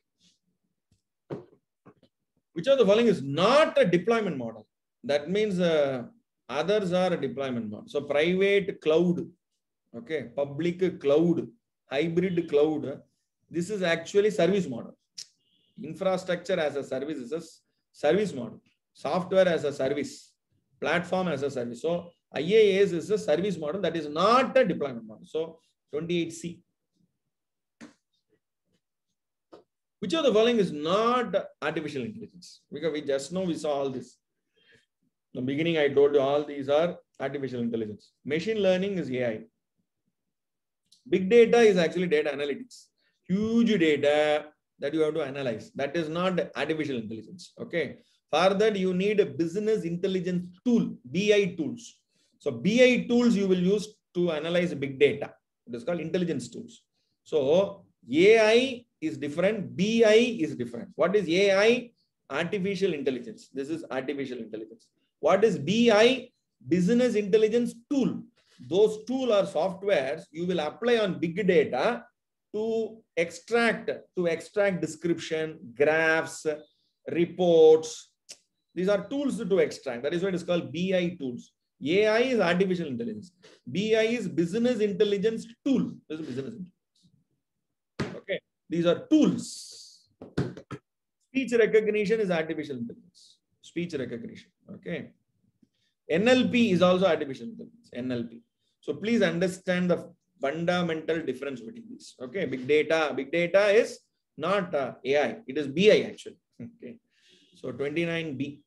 Which of the following is not a deployment model? That means others are a deployment model. So private cloud, okay, public cloud, hybrid cloud. This is actually service model. Infrastructure as a service is a service model. Software as a service. Platform as a service. So IaaS is a service model that is not a deployment model. So 28C. Which of the following is not artificial intelligence? Because we just know we saw all this. In the beginning, I told you all these are artificial intelligence. Machine learning is AI. Big data is actually data analytics. Huge data, that you have to analyze. That is not artificial intelligence. Okay. For that, you need a business intelligence tool, BI tools. So BI tools you will use to analyze big data. It is called intelligence tools. So AI is different, BI is different. What is AI? Artificial intelligence. This is artificial intelligence. What is BI? Business intelligence tool. Those tools are softwares you will apply on big data to extract description, graphs, reports. These are tools to extract. That is why it is called BI tools. AI is artificial intelligence. BI is business intelligence tool. This is business intelligence. Okay. These are tools. Speech recognition is artificial intelligence. Speech recognition. Okay. NLP is also artificial intelligence. NLP. So please understand the fundamental difference between these. Okay. Big data is not AI. It is BI actually. Okay. So 29B.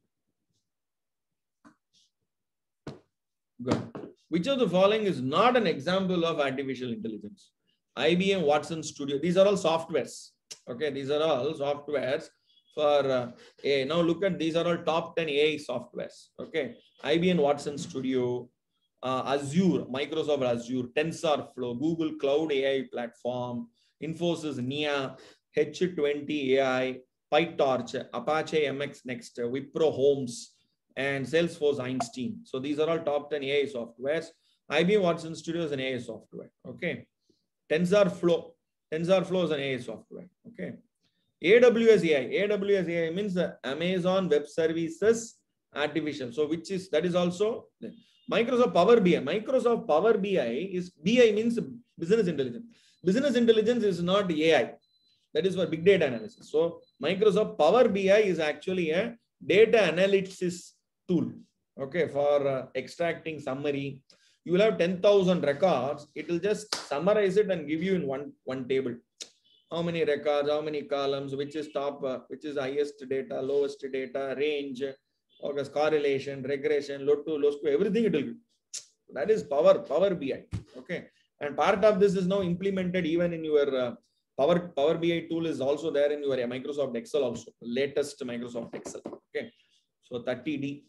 Good. Which of the following is not an example of artificial intelligence? IBM Watson Studio. These are all softwares. Okay. These are all softwares for AI. Now look at, these are all top 10 AI softwares. Okay. IBM Watson Studio, Azure, Microsoft Azure, TensorFlow, Google Cloud AI Platform, Infosys NIA, H20 AI, PyTorch, Apache MX Next, Wipro Homes, and Salesforce Einstein. So these are all top 10 AI softwares. IBM Watson Studio is an AI software. Okay. TensorFlow is an AI software. Okay. AWS AI. AWS AI means the Amazon Web Services Artificial. So that is also Microsoft Power BI. Microsoft Power BI is, BI means business intelligence. Business intelligence is not AI. That is for big data analysis. So Microsoft Power BI is actually a data analysis tool. Okay, for extracting summary. You will have 10,000 records. It will just summarize it and give you in one table. How many records, how many columns, which is top, which is highest data, lowest data, range, correlation, regression, load to, everything it will give. That is Power BI. Okay. And part of this is now implemented even in your Power BI tool is also there in your Microsoft Excel also. Latest Microsoft Excel. Okay. So 30D.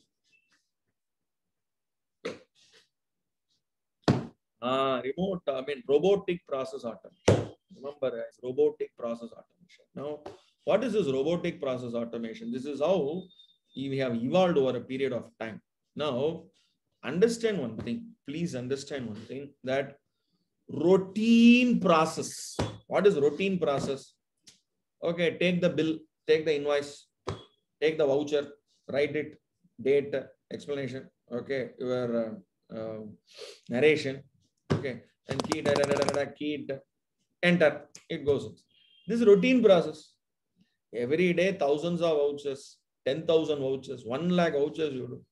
Robotic process automation. Remember, guys, robotic process automation. Now, what is this robotic process automation? This is how we have evolved over a period of time. Now, understand one thing. Please understand one thing, that routine process. What is routine process? Okay, take the bill, take the invoice, take the voucher, write it, date, explanation. Okay, your narration. Okay, and key, enter. It goes. This is routine process. Every day, thousands of vouchers, 10,000 vouchers, 1 lakh vouchers you do.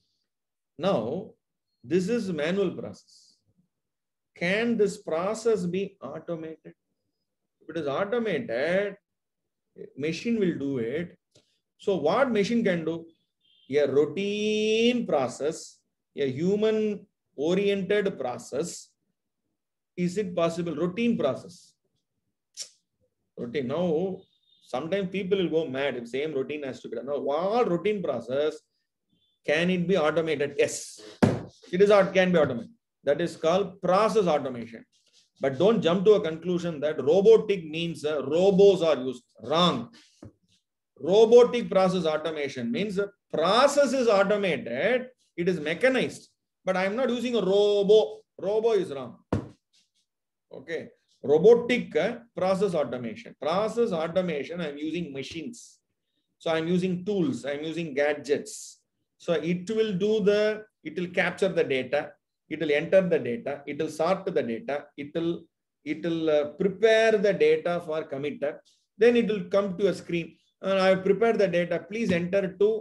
Now, this is manual process. Can this process be automated? If it is automated, machine will do it. So what machine can do? A routine process, a human-oriented process. Is it possible? Routine process. Routine. Now, sometimes people will go mad if same routine has to be done. Now, what routine process can it be automated? Yes, it is can be automated. That is called process automation. But don't jump to a conclusion that robotic means robots are used. Wrong. Robotic process automation means process is automated. It is mechanized. But I am not using a robo. Robo is wrong. Okay. Robotic process automation. Process automation, I am using machines. So I am using tools. I am using gadgets. So it will do it will capture the data. It will enter the data. It will sort the data. It will prepare the data for committer. Then it will come to a screen. I have prepared the data. Please enter to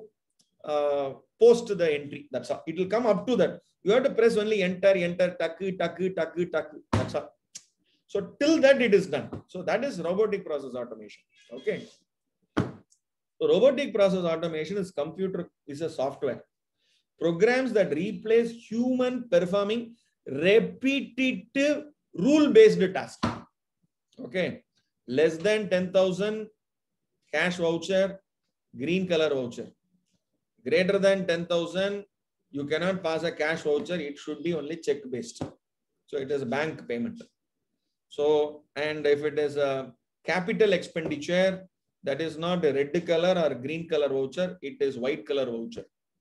post the entry. That's all. It will come up to that. You have to press only enter, tuck. That's all. So till that it is done. So that is robotic process automation. Okay. So robotic process automation is a software. Programs that replace human performing repetitive rule-based tasks. Okay. Less than 10,000 cash voucher, green color voucher. Greater than 10,000, you cannot pass a cash voucher. It should be only check based. So it is a bank payment. So, and if it is a capital expenditure, that is not a red color or green color voucher, it is white color voucher.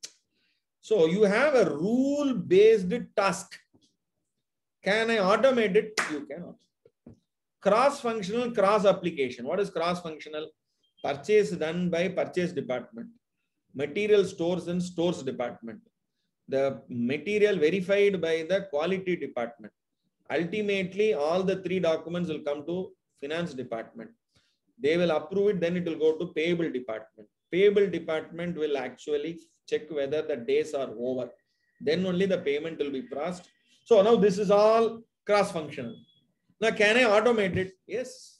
So you have a rule based task. Can I automate it? You cannot. Cross functional, cross application. What is cross functional? Purchase done by purchase department. Material stores in stores department. The material verified by the quality department. Ultimately, all the three documents will come to finance department. They will approve it, then it will go to payable department. Payable department will actually check whether the days are over. Then only the payment will be processed. So now this is all cross-functional. Now, can I automate it? Yes.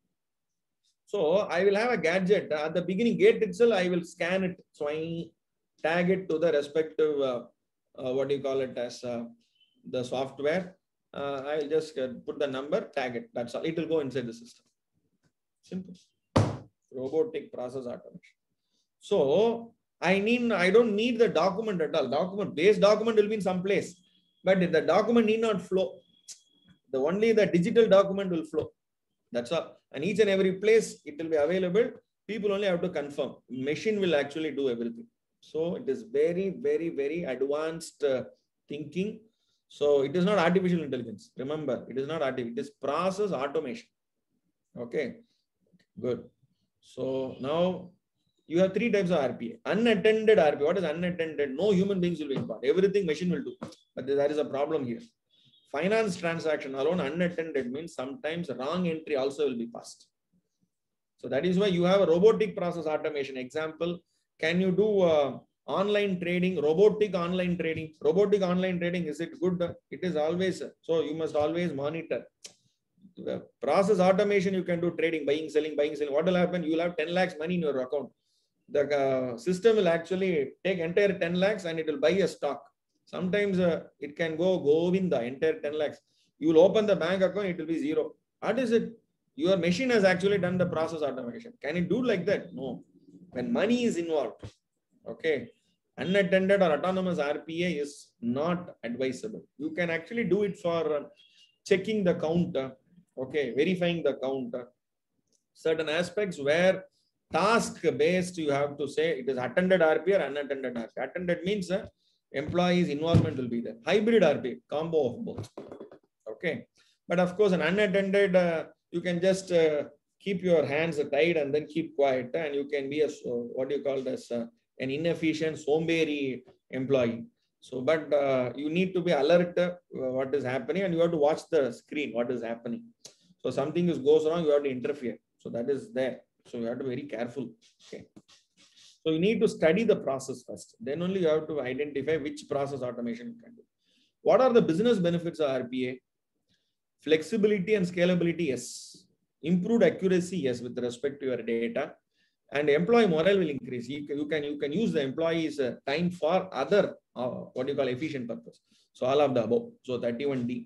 So I will have a gadget. At the beginning gate itself, I will scan it. So I tag it to the respective, what do you call it as the software. I will just put the number, tag it. That's all. It will go inside the system. Simple. Robotic process automation. So I don't need the document at all. Base document will be in some place, but the document need not flow. Only the digital document will flow. That's all. And each and every place it will be available. People only have to confirm. Machine will actually do everything. So it is very, very, very advanced thinking. So it is not artificial intelligence. Remember, it is not artificial. It is process automation. Okay, good. So now you have three types of RPA. Unattended RPA. What is unattended? No human beings will be involved. Everything machine will do. But there is a problem here. Finance transaction alone unattended means sometimes wrong entry also will be passed. So that is why you have a robotic process automation. Example, can you do online trading, robotic online trading? Robotic online trading, is it good? It is always. So you must always monitor. The process automation, you can do trading, buying, selling. What will happen? You will have 10 lakhs money in your account. The system will actually take entire 10 lakhs and it will buy a stock. Sometimes it can go in the entire 10 lakhs. You will open the bank account, it will be zero. What is it? Your machine has actually done the process automation. Can it do like that? No. When money is involved, okay, unattended or autonomous RPA is not advisable. You can actually do it for checking the count, okay, verifying the count. Certain aspects where task based, you have to say it is attended RPA or unattended RPA. Attended means employees' involvement will be there. Hybrid RPA, combo of both. Okay. But of course, an unattended, you can just keep your hands tied and then keep quiet, and you can be a, what do you call this, an inefficient, somberi employee. So, but you need to be alert what is happening, and you have to watch the screen, what is happening. So something goes wrong, you have to interfere. So that is there. So you have to be very careful. Okay. So you need to study the process first. Then only you have to identify which process automation you can do. What are the business benefits of RPA? Flexibility and scalability, yes. Improved accuracy, yes, with respect to your data. And employee morale will increase. You can use the employee's time for other, what you call efficient purpose. So all of the above. So 31D.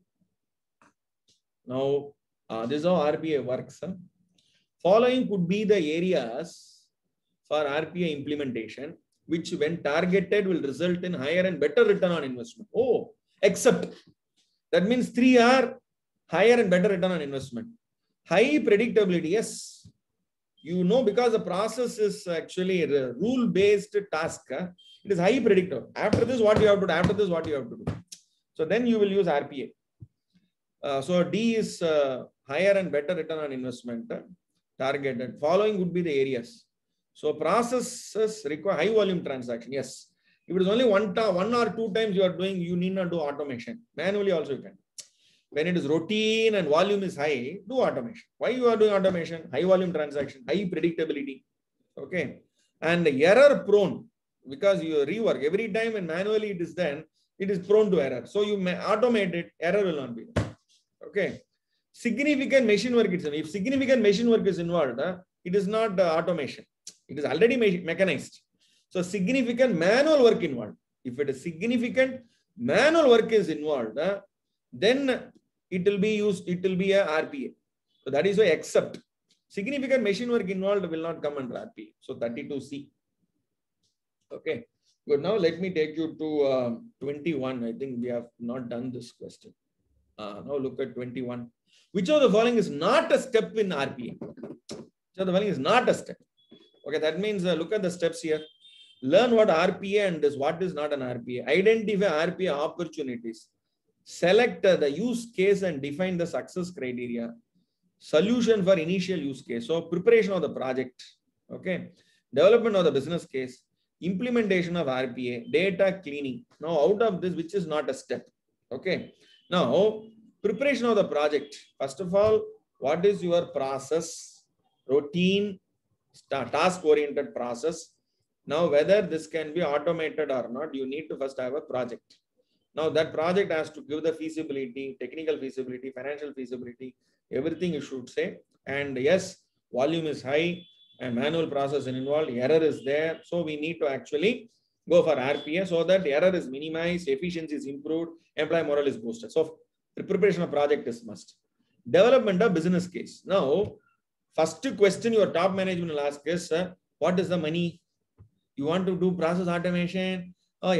Now, this is how RPA works. Following could be the areas for RPA implementation, which when targeted will result in higher and better return on investment. Oh, except. That means 3 are higher and better return on investment. High predictability, yes. You know, because the process is actually a rule-based task, it is high predictable. After this, what you have to do? After this, what you have to do? So then you will use RPA. So D is higher and better return on investment targeted. Following would be the areas. So processes require high volume transaction. Yes. If it is only one or two times you are doing, you need not do automation. Manually also you can. When it is routine and volume is high, do automation. Why you are doing automation? High volume transaction, high predictability. Okay. And error prone, because you rework. Every time when manually it is done, it is prone to error. So you may automate it, error will not be there. Okay. Significant machine work is involved. If significant machine work is involved, it is not automation. It is already mechanized. So significant manual work involved. If it is significant manual work is involved, then it will be used, it will be a RPA. So that is why except. Significant machine work involved will not come under RPA. So 32C. Okay. Good. Now let me take you to 21. I think we have not done this question. Now look at 21. Which of the following is not a step in RPA? Which of the following is not a step? Okay, that means look at the steps here. Learn what RPA and what is not an RPA. Identify RPA opportunities. Select the use case and define the success criteria. Solution for initial use case. So preparation of the project. Okay. Development of the business case. Implementation of RPA. Data cleaning. Now out of this, which is not a step. Okay. Now preparation of the project. First of all, what is your process? Routine, task-oriented process. Now, whether this can be automated or not, you need to first have a project. Now, that project has to give the feasibility, technical feasibility, financial feasibility, everything you should say. And yes, volume is high and manual process is involved, error is there. So, we need to actually go for RPA so that error is minimized, efficiency is improved, employee morale is boosted. So, the preparation of project is must. Development of business case. Now, first question your top management will ask is, what is the money? You want to do process automation? Oh,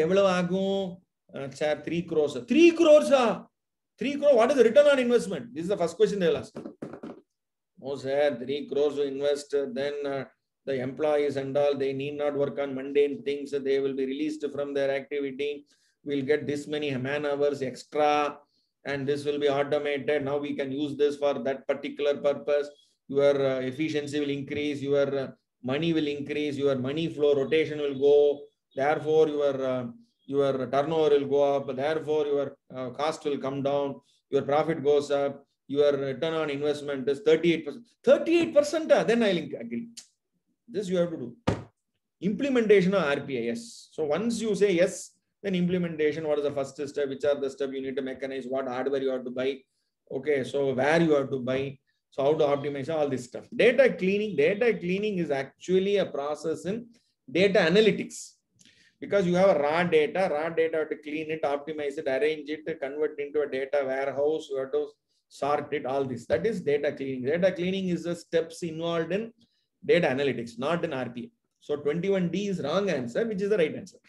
3 crores. 3 crores? 3 crores? What is the return on investment? This is the first question they will ask. Oh, sir, 3 crores to invest. Then the employees and all, they need not work on mundane things. They will be released from their activity. We'll get this many man hours extra. And this will be automated. Now we can use this for that particular purpose. Your efficiency will increase. Your money will increase, your money flow rotation will go, therefore your turnover will go up, therefore your cost will come down, your profit goes up, your return on investment is 38%. 38%, then I'll agree. This you have to do. Implementation of RPA, yes. So once you say yes, then implementation, what is the first step, which are the steps you need to mechanize, what hardware you have to buy, okay, so where you have to buy, so how to optimize all this stuff. Data cleaning is actually a process in data analytics. Because you have a raw data have to clean it, optimize it, arrange it, convert into a data warehouse, you have to sort it, all this. That is data cleaning. Data cleaning is the steps involved in data analytics, not in RPA. So 21D is wrong answer, which is the right answer.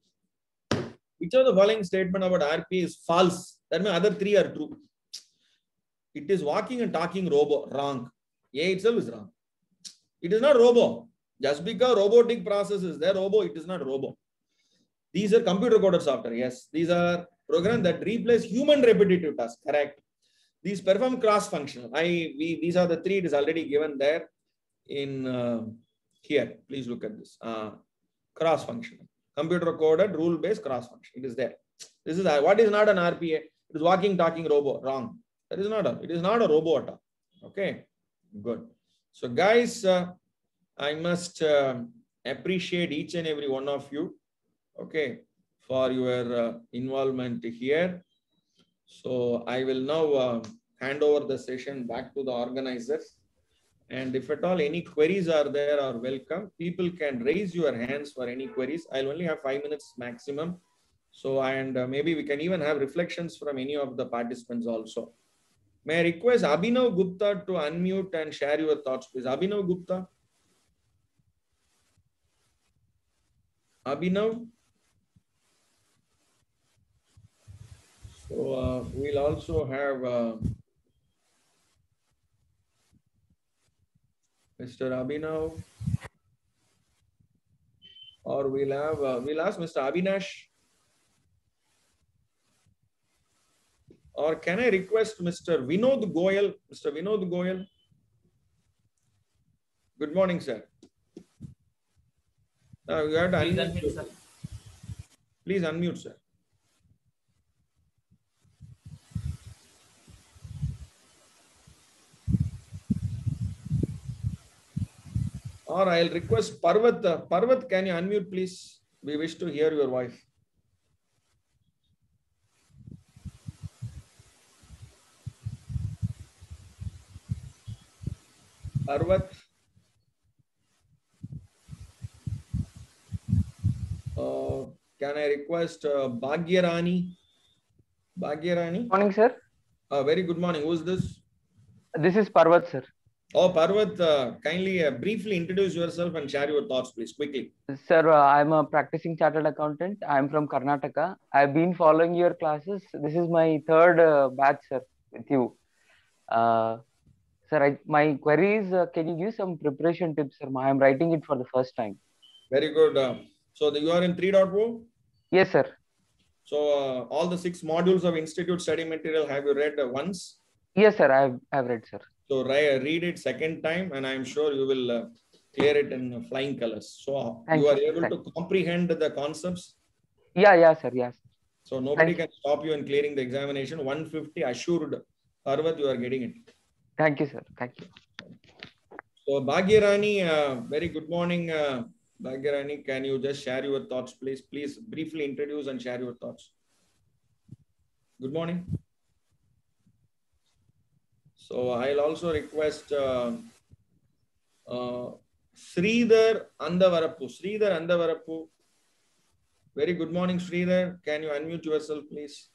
Which of the following statement about RPA is false? That means other three are true. It is walking and talking robo. Wrong. A itself is wrong. It is not robo. Just because robotic process is there, robo, it is not robo. These are computer coded software. Yes. These are programs that replace human repetitive tasks. Correct. These perform cross-functional. These are the three. It is already given there in here. Please look at this. Cross-functional. Computer coded, rule-based, cross-functional. It is there. This is what is not an RPA. It is walking, talking robo. Wrong. That is not it is not a robot. Okay, good. So guys, I must appreciate each and every one of you, okay, for your involvement here. So I will now hand over the session back to the organizers. And if at all any queries are there, are welcome. People can raise your hands for any queries. I'll only have 5 minutes maximum. So, and maybe we can even have reflections from any of the participants also. May I request Abhinav Gupta to unmute and share your thoughts, please. Abhinav Gupta. Abhinav. So we'll also have Mr. Abhinav, or we'll ask Mr. Avinash. Or can I request Mr. Vinod Goyal? Mr. Vinod Goyal. Good morning, sir. Now you have to unmute, sir. Please unmute, sir. Or I'll request Parvat. Parvat, can you unmute, please? We wish to hear your voice. Parvat. Can I request Bhagyarani? Bhagyarani? Morning, sir. Very good morning. Who is this? This is Parvat, sir. Oh, Parvat, kindly briefly introduce yourself and share your thoughts, please, quickly. Sir, I'm a practicing chartered accountant. I'm from Karnataka. I've been following your classes. This is my third batch, sir, with you. Sir, my query is, can you give some preparation tips, sir? I'm writing it for the first time. Very good. So you are in 3.0? Yes, sir. So all the 6 modules of Institute study material, have you read once? Yes, sir. I've read, sir. So read it second time, and I'm sure you will clear it in flying colors. So you are able to comprehend the concepts? Yeah, sir. Yes. So nobody can stop you in clearing the examination. 150 assured. Parvat, you are getting it. Thank you, sir. Thank you. So Bhagyarani, very good morning. Bhagyarani, can you just share your thoughts, please? Please briefly introduce and share your thoughts. Good morning. So I'll also request Sridhar Andavarapu. Sridhar Andavarapu. Very good morning, Sridhar. Can you unmute yourself, please?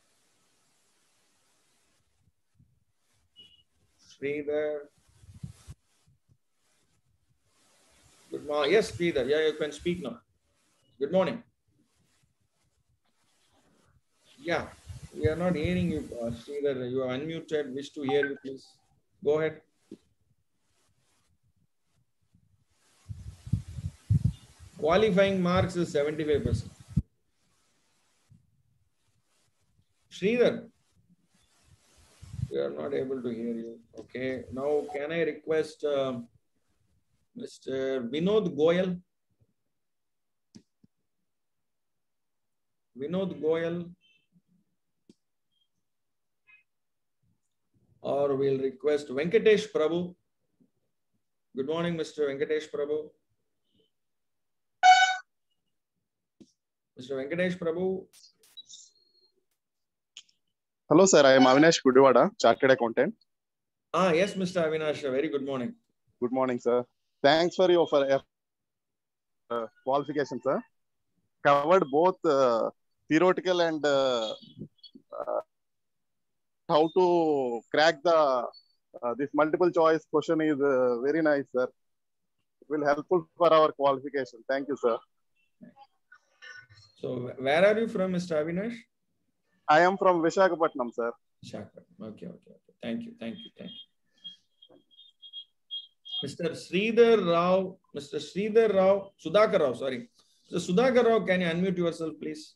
Sridhar. Good morning. Yes, Sridhar. Yeah, you can speak now. Good morning. Yeah, we are not hearing you, Sridhar. You are unmuted. Wish to hear you, please. Go ahead. Qualifying marks is 75%. Sridhar, we are not able to hear you. Okay. Now, can I request Mr. Vinod Goyal? Vinod Goyal. Or we'll request Venkatesh Prabhu. Good morning, Mr. Venkatesh Prabhu. Mr. Venkatesh Prabhu. Hello, sir. I am Avinash Gudivada, Chartered Accountant. Yes, Mr. Avinash. Very good morning. Good morning, sir. Thanks for your qualification, sir. Covered both theoretical and how to crack the this multiple choice question is very nice, sir. It will helpful for our qualification. Thank you, sir. So, where are you from, Mr. Avinash? I am from Visakhapatnam, sir. Visakhapatnam. Okay. Thank you. Mr. Sridhar Rao, Sudhakar Rao, sorry. So, Sudhakar Rao, can you unmute yourself, please?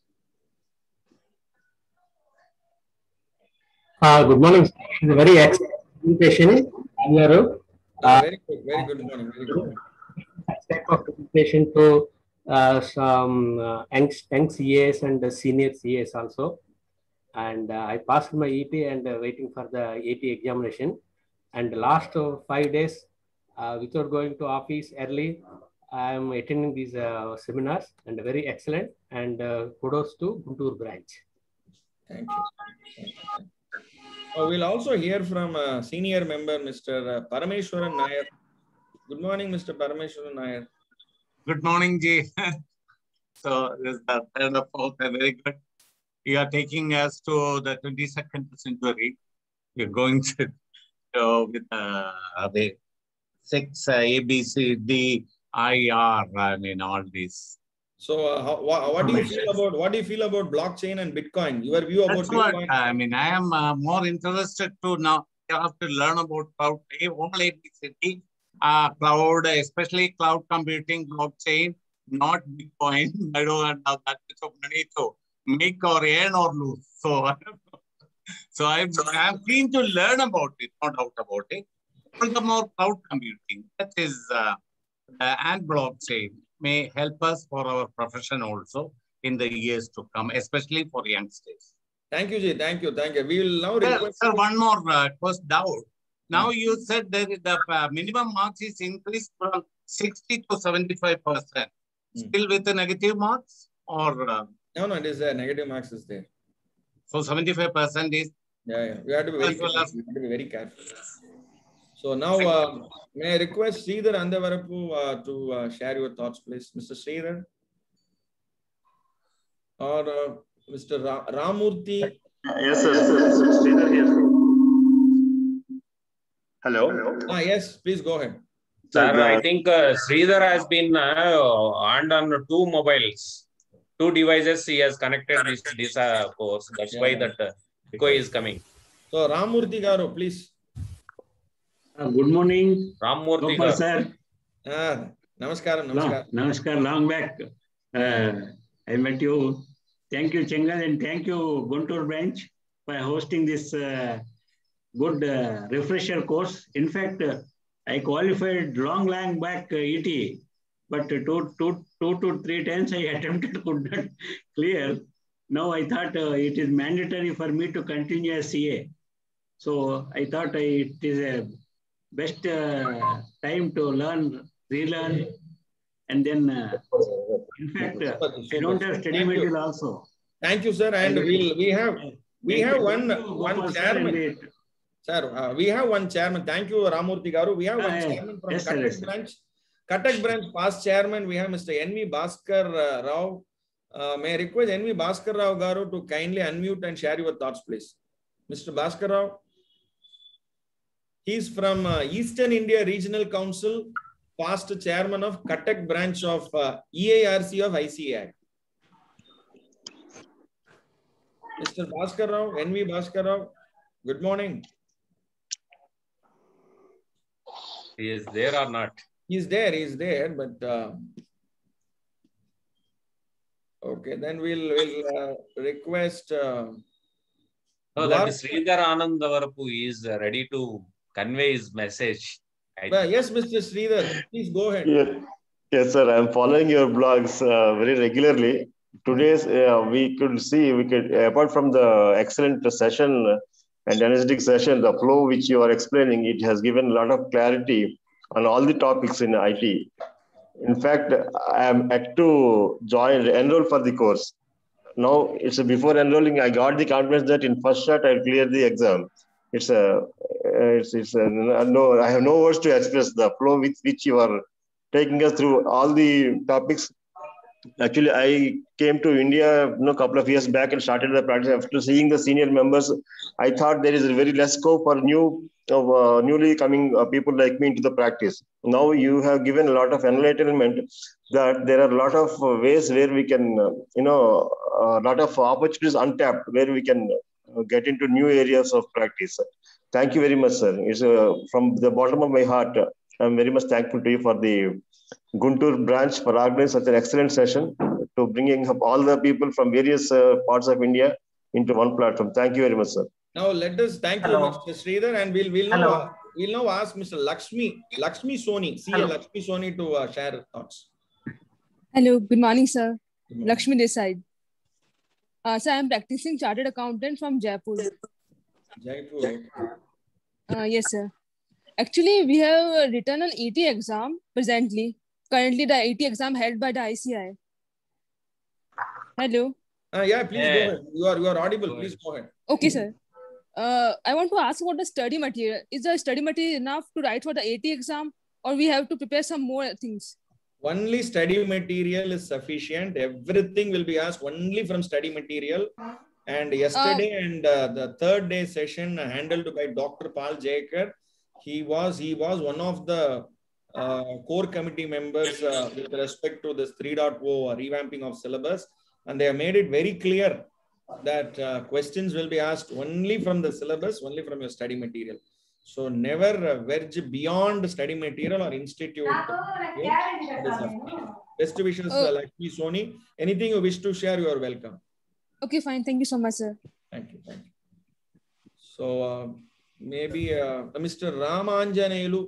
Good morning. It's a very excellent presentation. Very good morning. Very good morning. Type of presentation to some young CAs and senior CAs also. And I passed my EP and waiting for the AP examination. And the last 5 days, without going to office early, I am attending these seminars and very excellent. And kudos to Guntur branch. Thank you. We'll also hear from a senior member, Mr. Parameshwaran Nair. Good morning, Mr. Parameshwaran Nair. Good morning, Ji. So this is the third of all, very good. You are taking us to the 22nd century. You're going to with the 6 A, B, C, D, I, R. I mean, all these. So, what do you feel about blockchain and Bitcoin? Your view about Bitcoin? I mean, I am more interested to now. You have to learn about cloud, all ABCD, cloud, especially cloud computing, blockchain, not Bitcoin. I don't have that much of money to make or earn or lose. So I'm keen to learn about it, no doubt about it. Furthermore, cloud computing, that is, and blockchain may help us for our profession also in the years to come, especially for youngsters. Thank you, Ji. Thank you. We will now request... Sir, one more doubt. Now you said that the minimum marks is increased from 60 to 75%. Still with the negative marks? Or No, it is there. Negative marks is there. So 75% is... Yeah. We have to be very careful. So now, may I request Sridhar Andavarapu to share your thoughts, please. Mr. Sridhar? Or Mr. Ramurthy? Yes, sir. Sridhar here. Hello. Yes, please go ahead. Sir, I think Sridhar has been earned on 2 mobiles, 2 devices. He has connected this course. That's why that echo is coming. So Ramurthy Garu, please. Good morning, Ramurthy Gopal sir. Namaskaram, Namaskar, long back. I met you. Thank you, Chengal, and thank you, Guntur branch, for hosting this good refresher course. In fact, I qualified long back ET, but two to three times I attempted, could not clear. Now I thought it is mandatory for me to continue as CA. So I thought it is a best time to learn, relearn, and then in fact, I don't have study material also. Thank you, sir. And we have one chairman. Sir, we have one chairman. Thank you, Ramurthy Garu. We have one chairman from Cuttack branch. Cuttack branch past chairman, we have Mr. N.V. Bhaskar Rao. May I request N.V. Bhaskar Rao Garu to kindly unmute and share your thoughts, please. Mr. Bhaskar Rao. He is from Eastern India Regional Council, past chairman of Cuttack branch of EARC of ICAI. Mr. Bhaskar Rao, N.V. Bhaskar Rao, good morning. He is there or not? He is there, but okay, then we'll request. No, that Sridhar Anandavarapu is ready to convey his message. Yes, Mr. Sridhar, please go ahead. Yes, sir. I'm following your blogs very regularly. Today's apart from the excellent session and energetic session, the flow which you are explaining, it has given a lot of clarity on all the topics in IT. In fact, I am at to enroll for the course. Now, it's before enrolling, I got the confidence that in first shot I'll clear the exam. No, I have no words to express the flow with which you are taking us through all the topics. Actually, I came to India a couple of years back and started the practice. After seeing the senior members, I thought there is a very less scope for newly coming people like me into the practice. Now you have given a lot of enlightenment that there are a lot of ways where we can, a lot of opportunities untapped where we can get into new areas of practice. Thank you very much, sir. It's from the bottom of my heart. I'm very much thankful to you for the Guntur branch for organizing such an excellent session to bringing up all the people from various parts of India into one platform. Thank you very much, sir. Now let us thank you, Mr. Sridhar, and we'll now ask Mr. Lakshmi Soni, CA Lakshmi Soni to share thoughts. Hello, good morning, sir. Lakshmi this side. Sir, I am practicing chartered accountant from Jaipur. Yes, sir. Actually, we have written an ET exam presently. Currently, the ET exam held by the ICAI. Hello. Yeah, please go ahead. You are audible. Please go ahead. Okay, sir. I want to ask about the study material. Is the study material enough to write for the AT exam, or we have to prepare some more things? Only study material is sufficient. Everything will be asked only from study material. And yesterday and the third day session handled by Dr. Paul Jaker, he was one of the core committee members with respect to this 3.0 revamping of syllabus. And they have made it very clear that questions will be asked only from the syllabus, only from your study material. So never verge beyond study material or institute. Best wishes, Lakshmi Soni. Anything you wish to share, you are welcome. Okay, fine. Thank you so much, sir. Thank you. So maybe Mr. Ramanjanelu.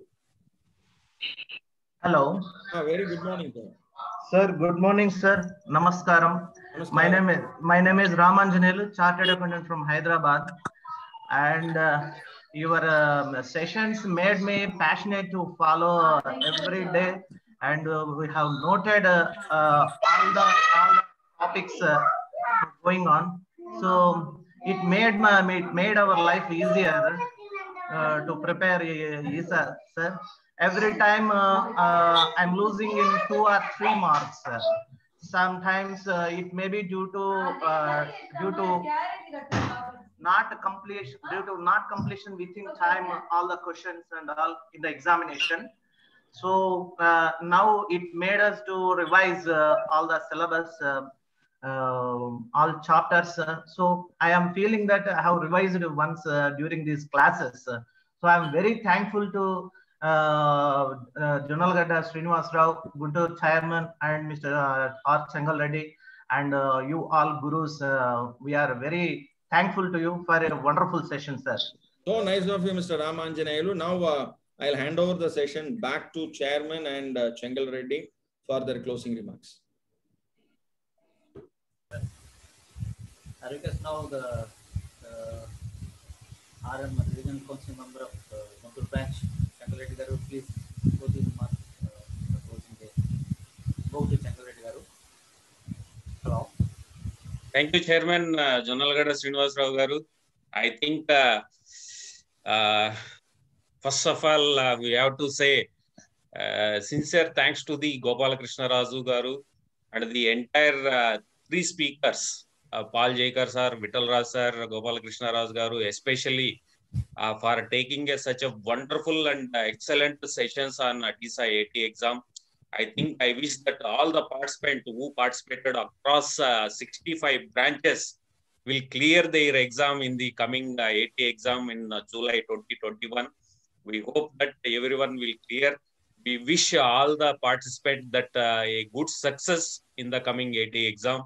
Hello. Very good morning, sir. Sir, good morning, sir. Namaskaram. My name is Ramanjanelu, chartered accountant from Hyderabad, and your sessions made me passionate to follow every day, and we have noted all the topics going on. So it made our life easier to prepare ESA, sir. Every time I'm losing in 2 or 3 marks. Sometimes it may be due to not completion, due to not completion within time, all the questions and all in the examination. So now it made us to revise all the syllabus, all chapters. So I am feeling that I have revised once during these classes. So I am very thankful to Jonalgada Srinivas Rao, Guntur Chairman, and Mr. R. Chengal Reddy, and you all gurus. We are very thankful to you for a wonderful session, sir. So nice of you, Mr. Ramanjanayulu. Now I'll hand over the session back to Chairman and Chengal Reddy for their closing remarks. I request now the RM Regional Council member of Guntur branch, Chengal Reddy Garu, please go to the remarks the closing day. Go to Chengal Reddy Garu. Hello. Thank you, Chairman Jonalgada Srinivas Rao Garu. I think first of all, we have to say sincere thanks to the Gopalakrishna Raju Garu and the entire three speakers, Paul Jaikar sir, Vittal Raj sir, Gopalakrishna Raju Garu, especially for taking such a wonderful and excellent sessions on DISA 80 exam. I think I wish that all the participants who participated across 65 branches will clear their exam in the coming 80 exam in July 2021. We hope that everyone will clear. We wish all the participants that a good success in the coming 80 exam.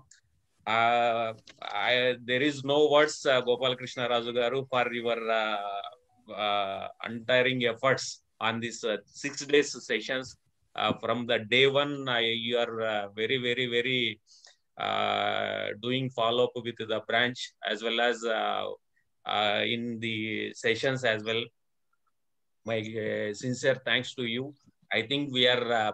There is no words, Gopalakrishna Raju Garu, for your untiring efforts on this 6 days sessions. From the day one, you are very doing follow-up with the branch as well as in the sessions as well. My sincere thanks to you. I think we are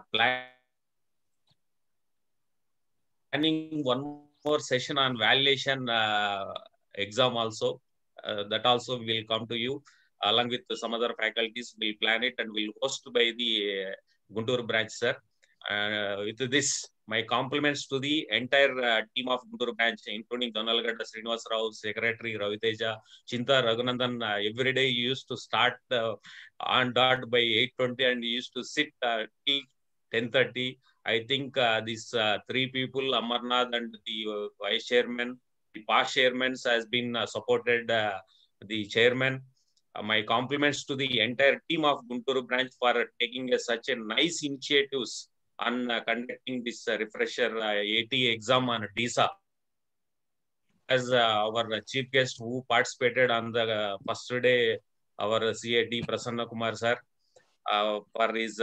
planning one more session on valuation exam also. That also will come to you along with some other faculties. We'll plan it and we'll host by the Guntur branch, sir. With this, my compliments to the entire team of Guntur branch, including Jonalgada Srinivas Rao, Secretary Raviteja, Chinta Raghunandan. Every day you used to start on dot by 8:20 and you used to sit till 10:30. I think these three people, Amarnath and the vice chairman, the past chairmen has been supported the chairman. My compliments to the entire team of Guntur branch for taking such a nice initiatives on conducting this refresher 80 exam on DISA. As our chief guest who participated on the first day, our CAD Prasanna Kumar sir, for his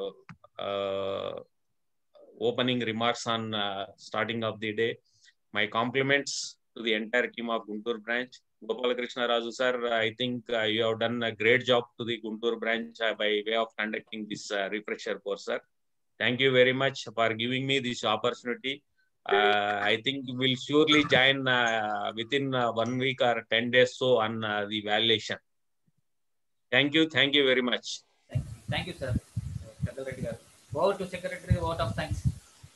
opening remarks on starting of the day. My compliments to the entire team of Guntur branch. Gopalakrishna Raju sir, I think you have done a great job to the Guntur branch by way of conducting this refresher course, sir. Thank you very much for giving me this opportunity. I think we'll surely join within 1 week or 10 days so on the valuation. Thank you very much. Thank you, sir. Over to Secretary, vote of thanks.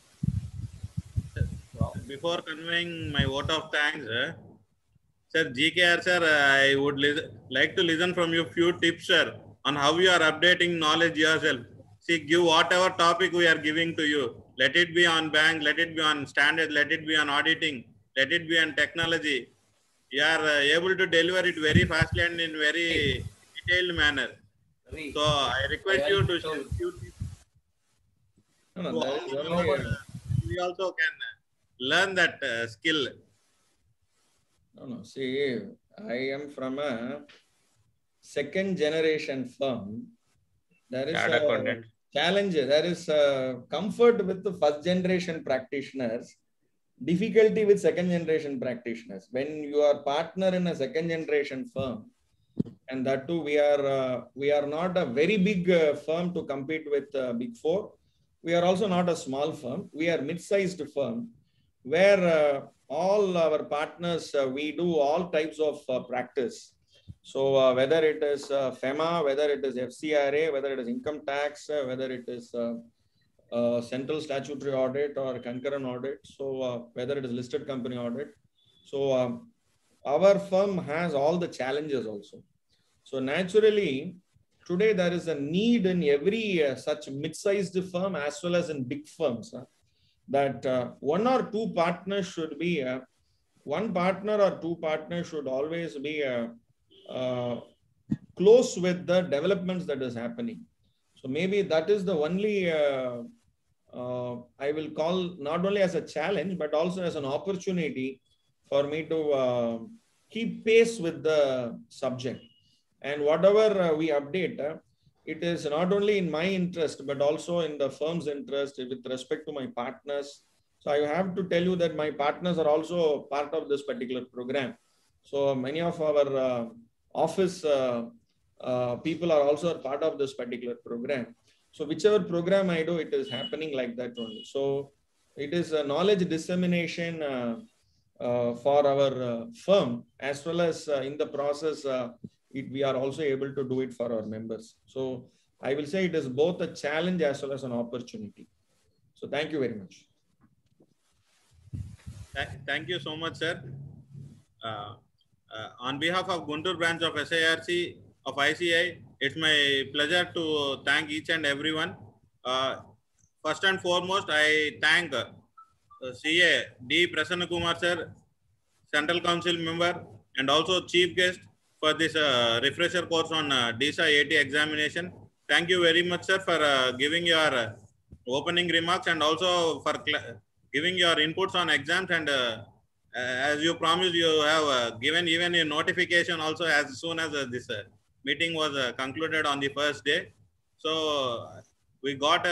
Before conveying my vote of thanks, Sir GKR sir, I would like to listen from you few tips, sir, on how you are updating knowledge yourself. See, give whatever topic we are giving to you. Let it be on bank, let it be on standard, let it be on auditing, let it be on technology. You are able to deliver it very fastly and in very detailed manner. So I request you to share few tips. We also can learn that skill. No. See, I am from a second generation firm. There is a challenge. There is a comfort with the first generation practitioners, difficulty with second generation practitioners. When you are partner in a second generation firm, and that too, we are not a very big firm to compete with Big Four. We are also not a small firm. We are mid-sized firm where all our partners, we do all types of practice. So whether it is FEMA, whether it is FCRA, whether it is income tax, whether it is central statutory audit or concurrent audit, so whether it is listed company audit. So our firm has all the challenges also. So naturally, today there is a need in every such mid-sized firm as well as in big firms that one or two partners should be, one partner or two partners should always be close with the developments that is happening. So maybe that is the only, I will call not only as a challenge, but also as an opportunity for me to keep pace with the subject. And whatever we update, it is not only in my interest, but also in the firm's interest with respect to my partners. So I have to tell you that my partners are also part of this particular program. So many of our office people are also a part of this particular program. So whichever program I do, it is happening like that only. So it is a knowledge dissemination for our firm, as well as in the process, we are also able to do it for our members. So I will say it is both a challenge as well as an opportunity. So thank you very much. Thank you so much, sir. On behalf of Guntur branch of SIRC of ICI, it's my pleasure to thank each and everyone. First and foremost, I thank CA D. Prasanna Kumar sir, Central Council member, and also chief guest for this refresher course on DISA 80 examination. Thank you very much, sir, for giving your opening remarks and also for giving your inputs on exams. And as you promised, you have given even a notification also as soon as this meeting was concluded on the first day. So we got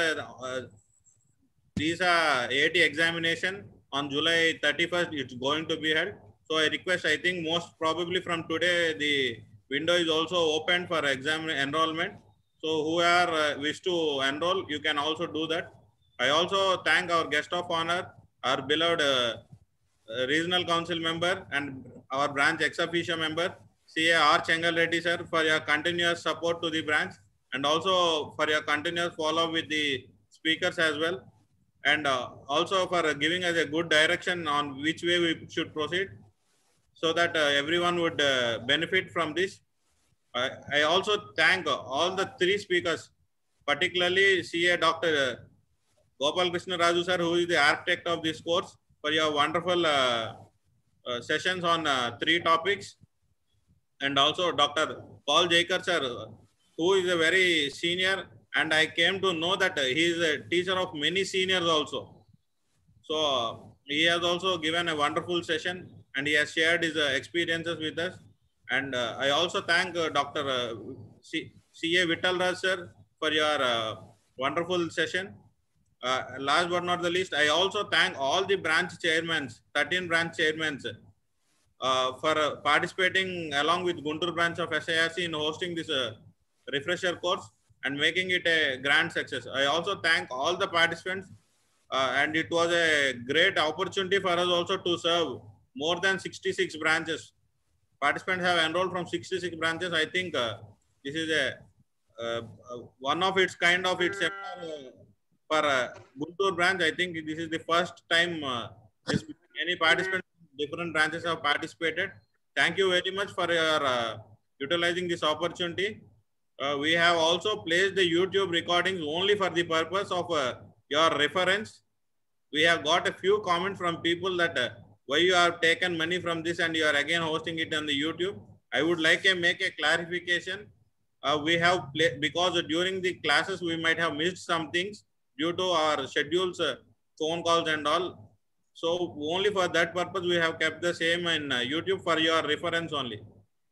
DISA 80 examination on July 31st. It's going to be held. So I request, I think most probably from today, the window is also open for exam enrollment. So who are wish to enroll, you can also do that. I also thank our guest of honor, our beloved regional council member and our branch ex officio member, CA R. Chengal Reddy sir, for your continuous support to the branch and also for your continuous follow with the speakers as well. And also for giving us a good direction on which way we should proceed, so that everyone would benefit from this. I also thank all the three speakers, particularly CA Dr. Gopal Krishna Raju sir, who is the architect of this course, for your wonderful sessions on three topics. And also Dr. Paul Jaker sir, who is a very senior, and I came to know that he is a teacher of many seniors also. So he has also given a wonderful session and he has shared his experiences with us. And I also thank Dr. C.A. Vittal Raj sir for your wonderful session. Last but not the least, I also thank all the branch chairmen, 13 branch chairmen, for participating along with Guntur branch of SIRC in hosting this refresher course and making it a grand success. I also thank all the participants, and it was a great opportunity for us also to serve more than 66 branches. Participants have enrolled from 66 branches. I think this is a one of its kind of its seminar for Guntur branch. I think this is the first time any participants in different branches have participated. Thank you very much for your utilizing this opportunity. We have also placed the YouTube recordings only for the purpose of your reference. We have got a few comments from people that why you have taken money from this and you are again hosting it on the YouTube. I would like to make a clarification. We have because during the classes we might have missed some things due to our schedules, phone calls and all. So only for that purpose we have kept the same in YouTube for your reference only.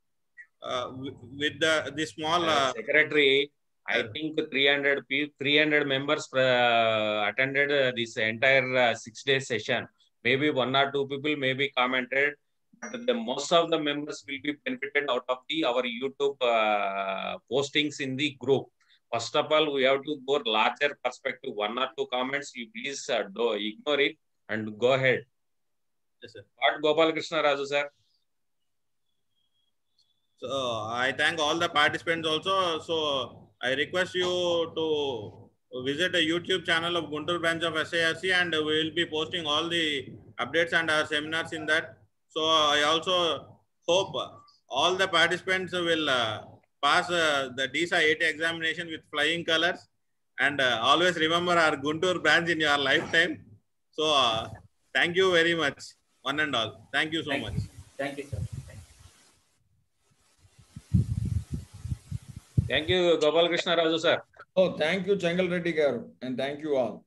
With the small secretary, I think 300 members attended this entire 6-day session. Maybe one or two people may be commented, but most of the members will be benefited out of our YouTube postings in the group. First of all, we have to go larger perspective. One or two comments, you please ignore it and go ahead. Yes, sir. What Gopal Krishna Raju sir? So I thank all the participants also. So I request you to visit the YouTube channel of Guntur branch of SIRC, and we will be posting all the updates and our seminars in that. So I also hope all the participants will pass the DISA 80 examination with flying colors, and always remember our Guntur branch in your lifetime. So thank you very much, one and all. Thank you so much. Thank you, sir. Thank you, Gopal Krishna Raju sir. Oh, thank you, Chengal Reddy garu, and thank you all.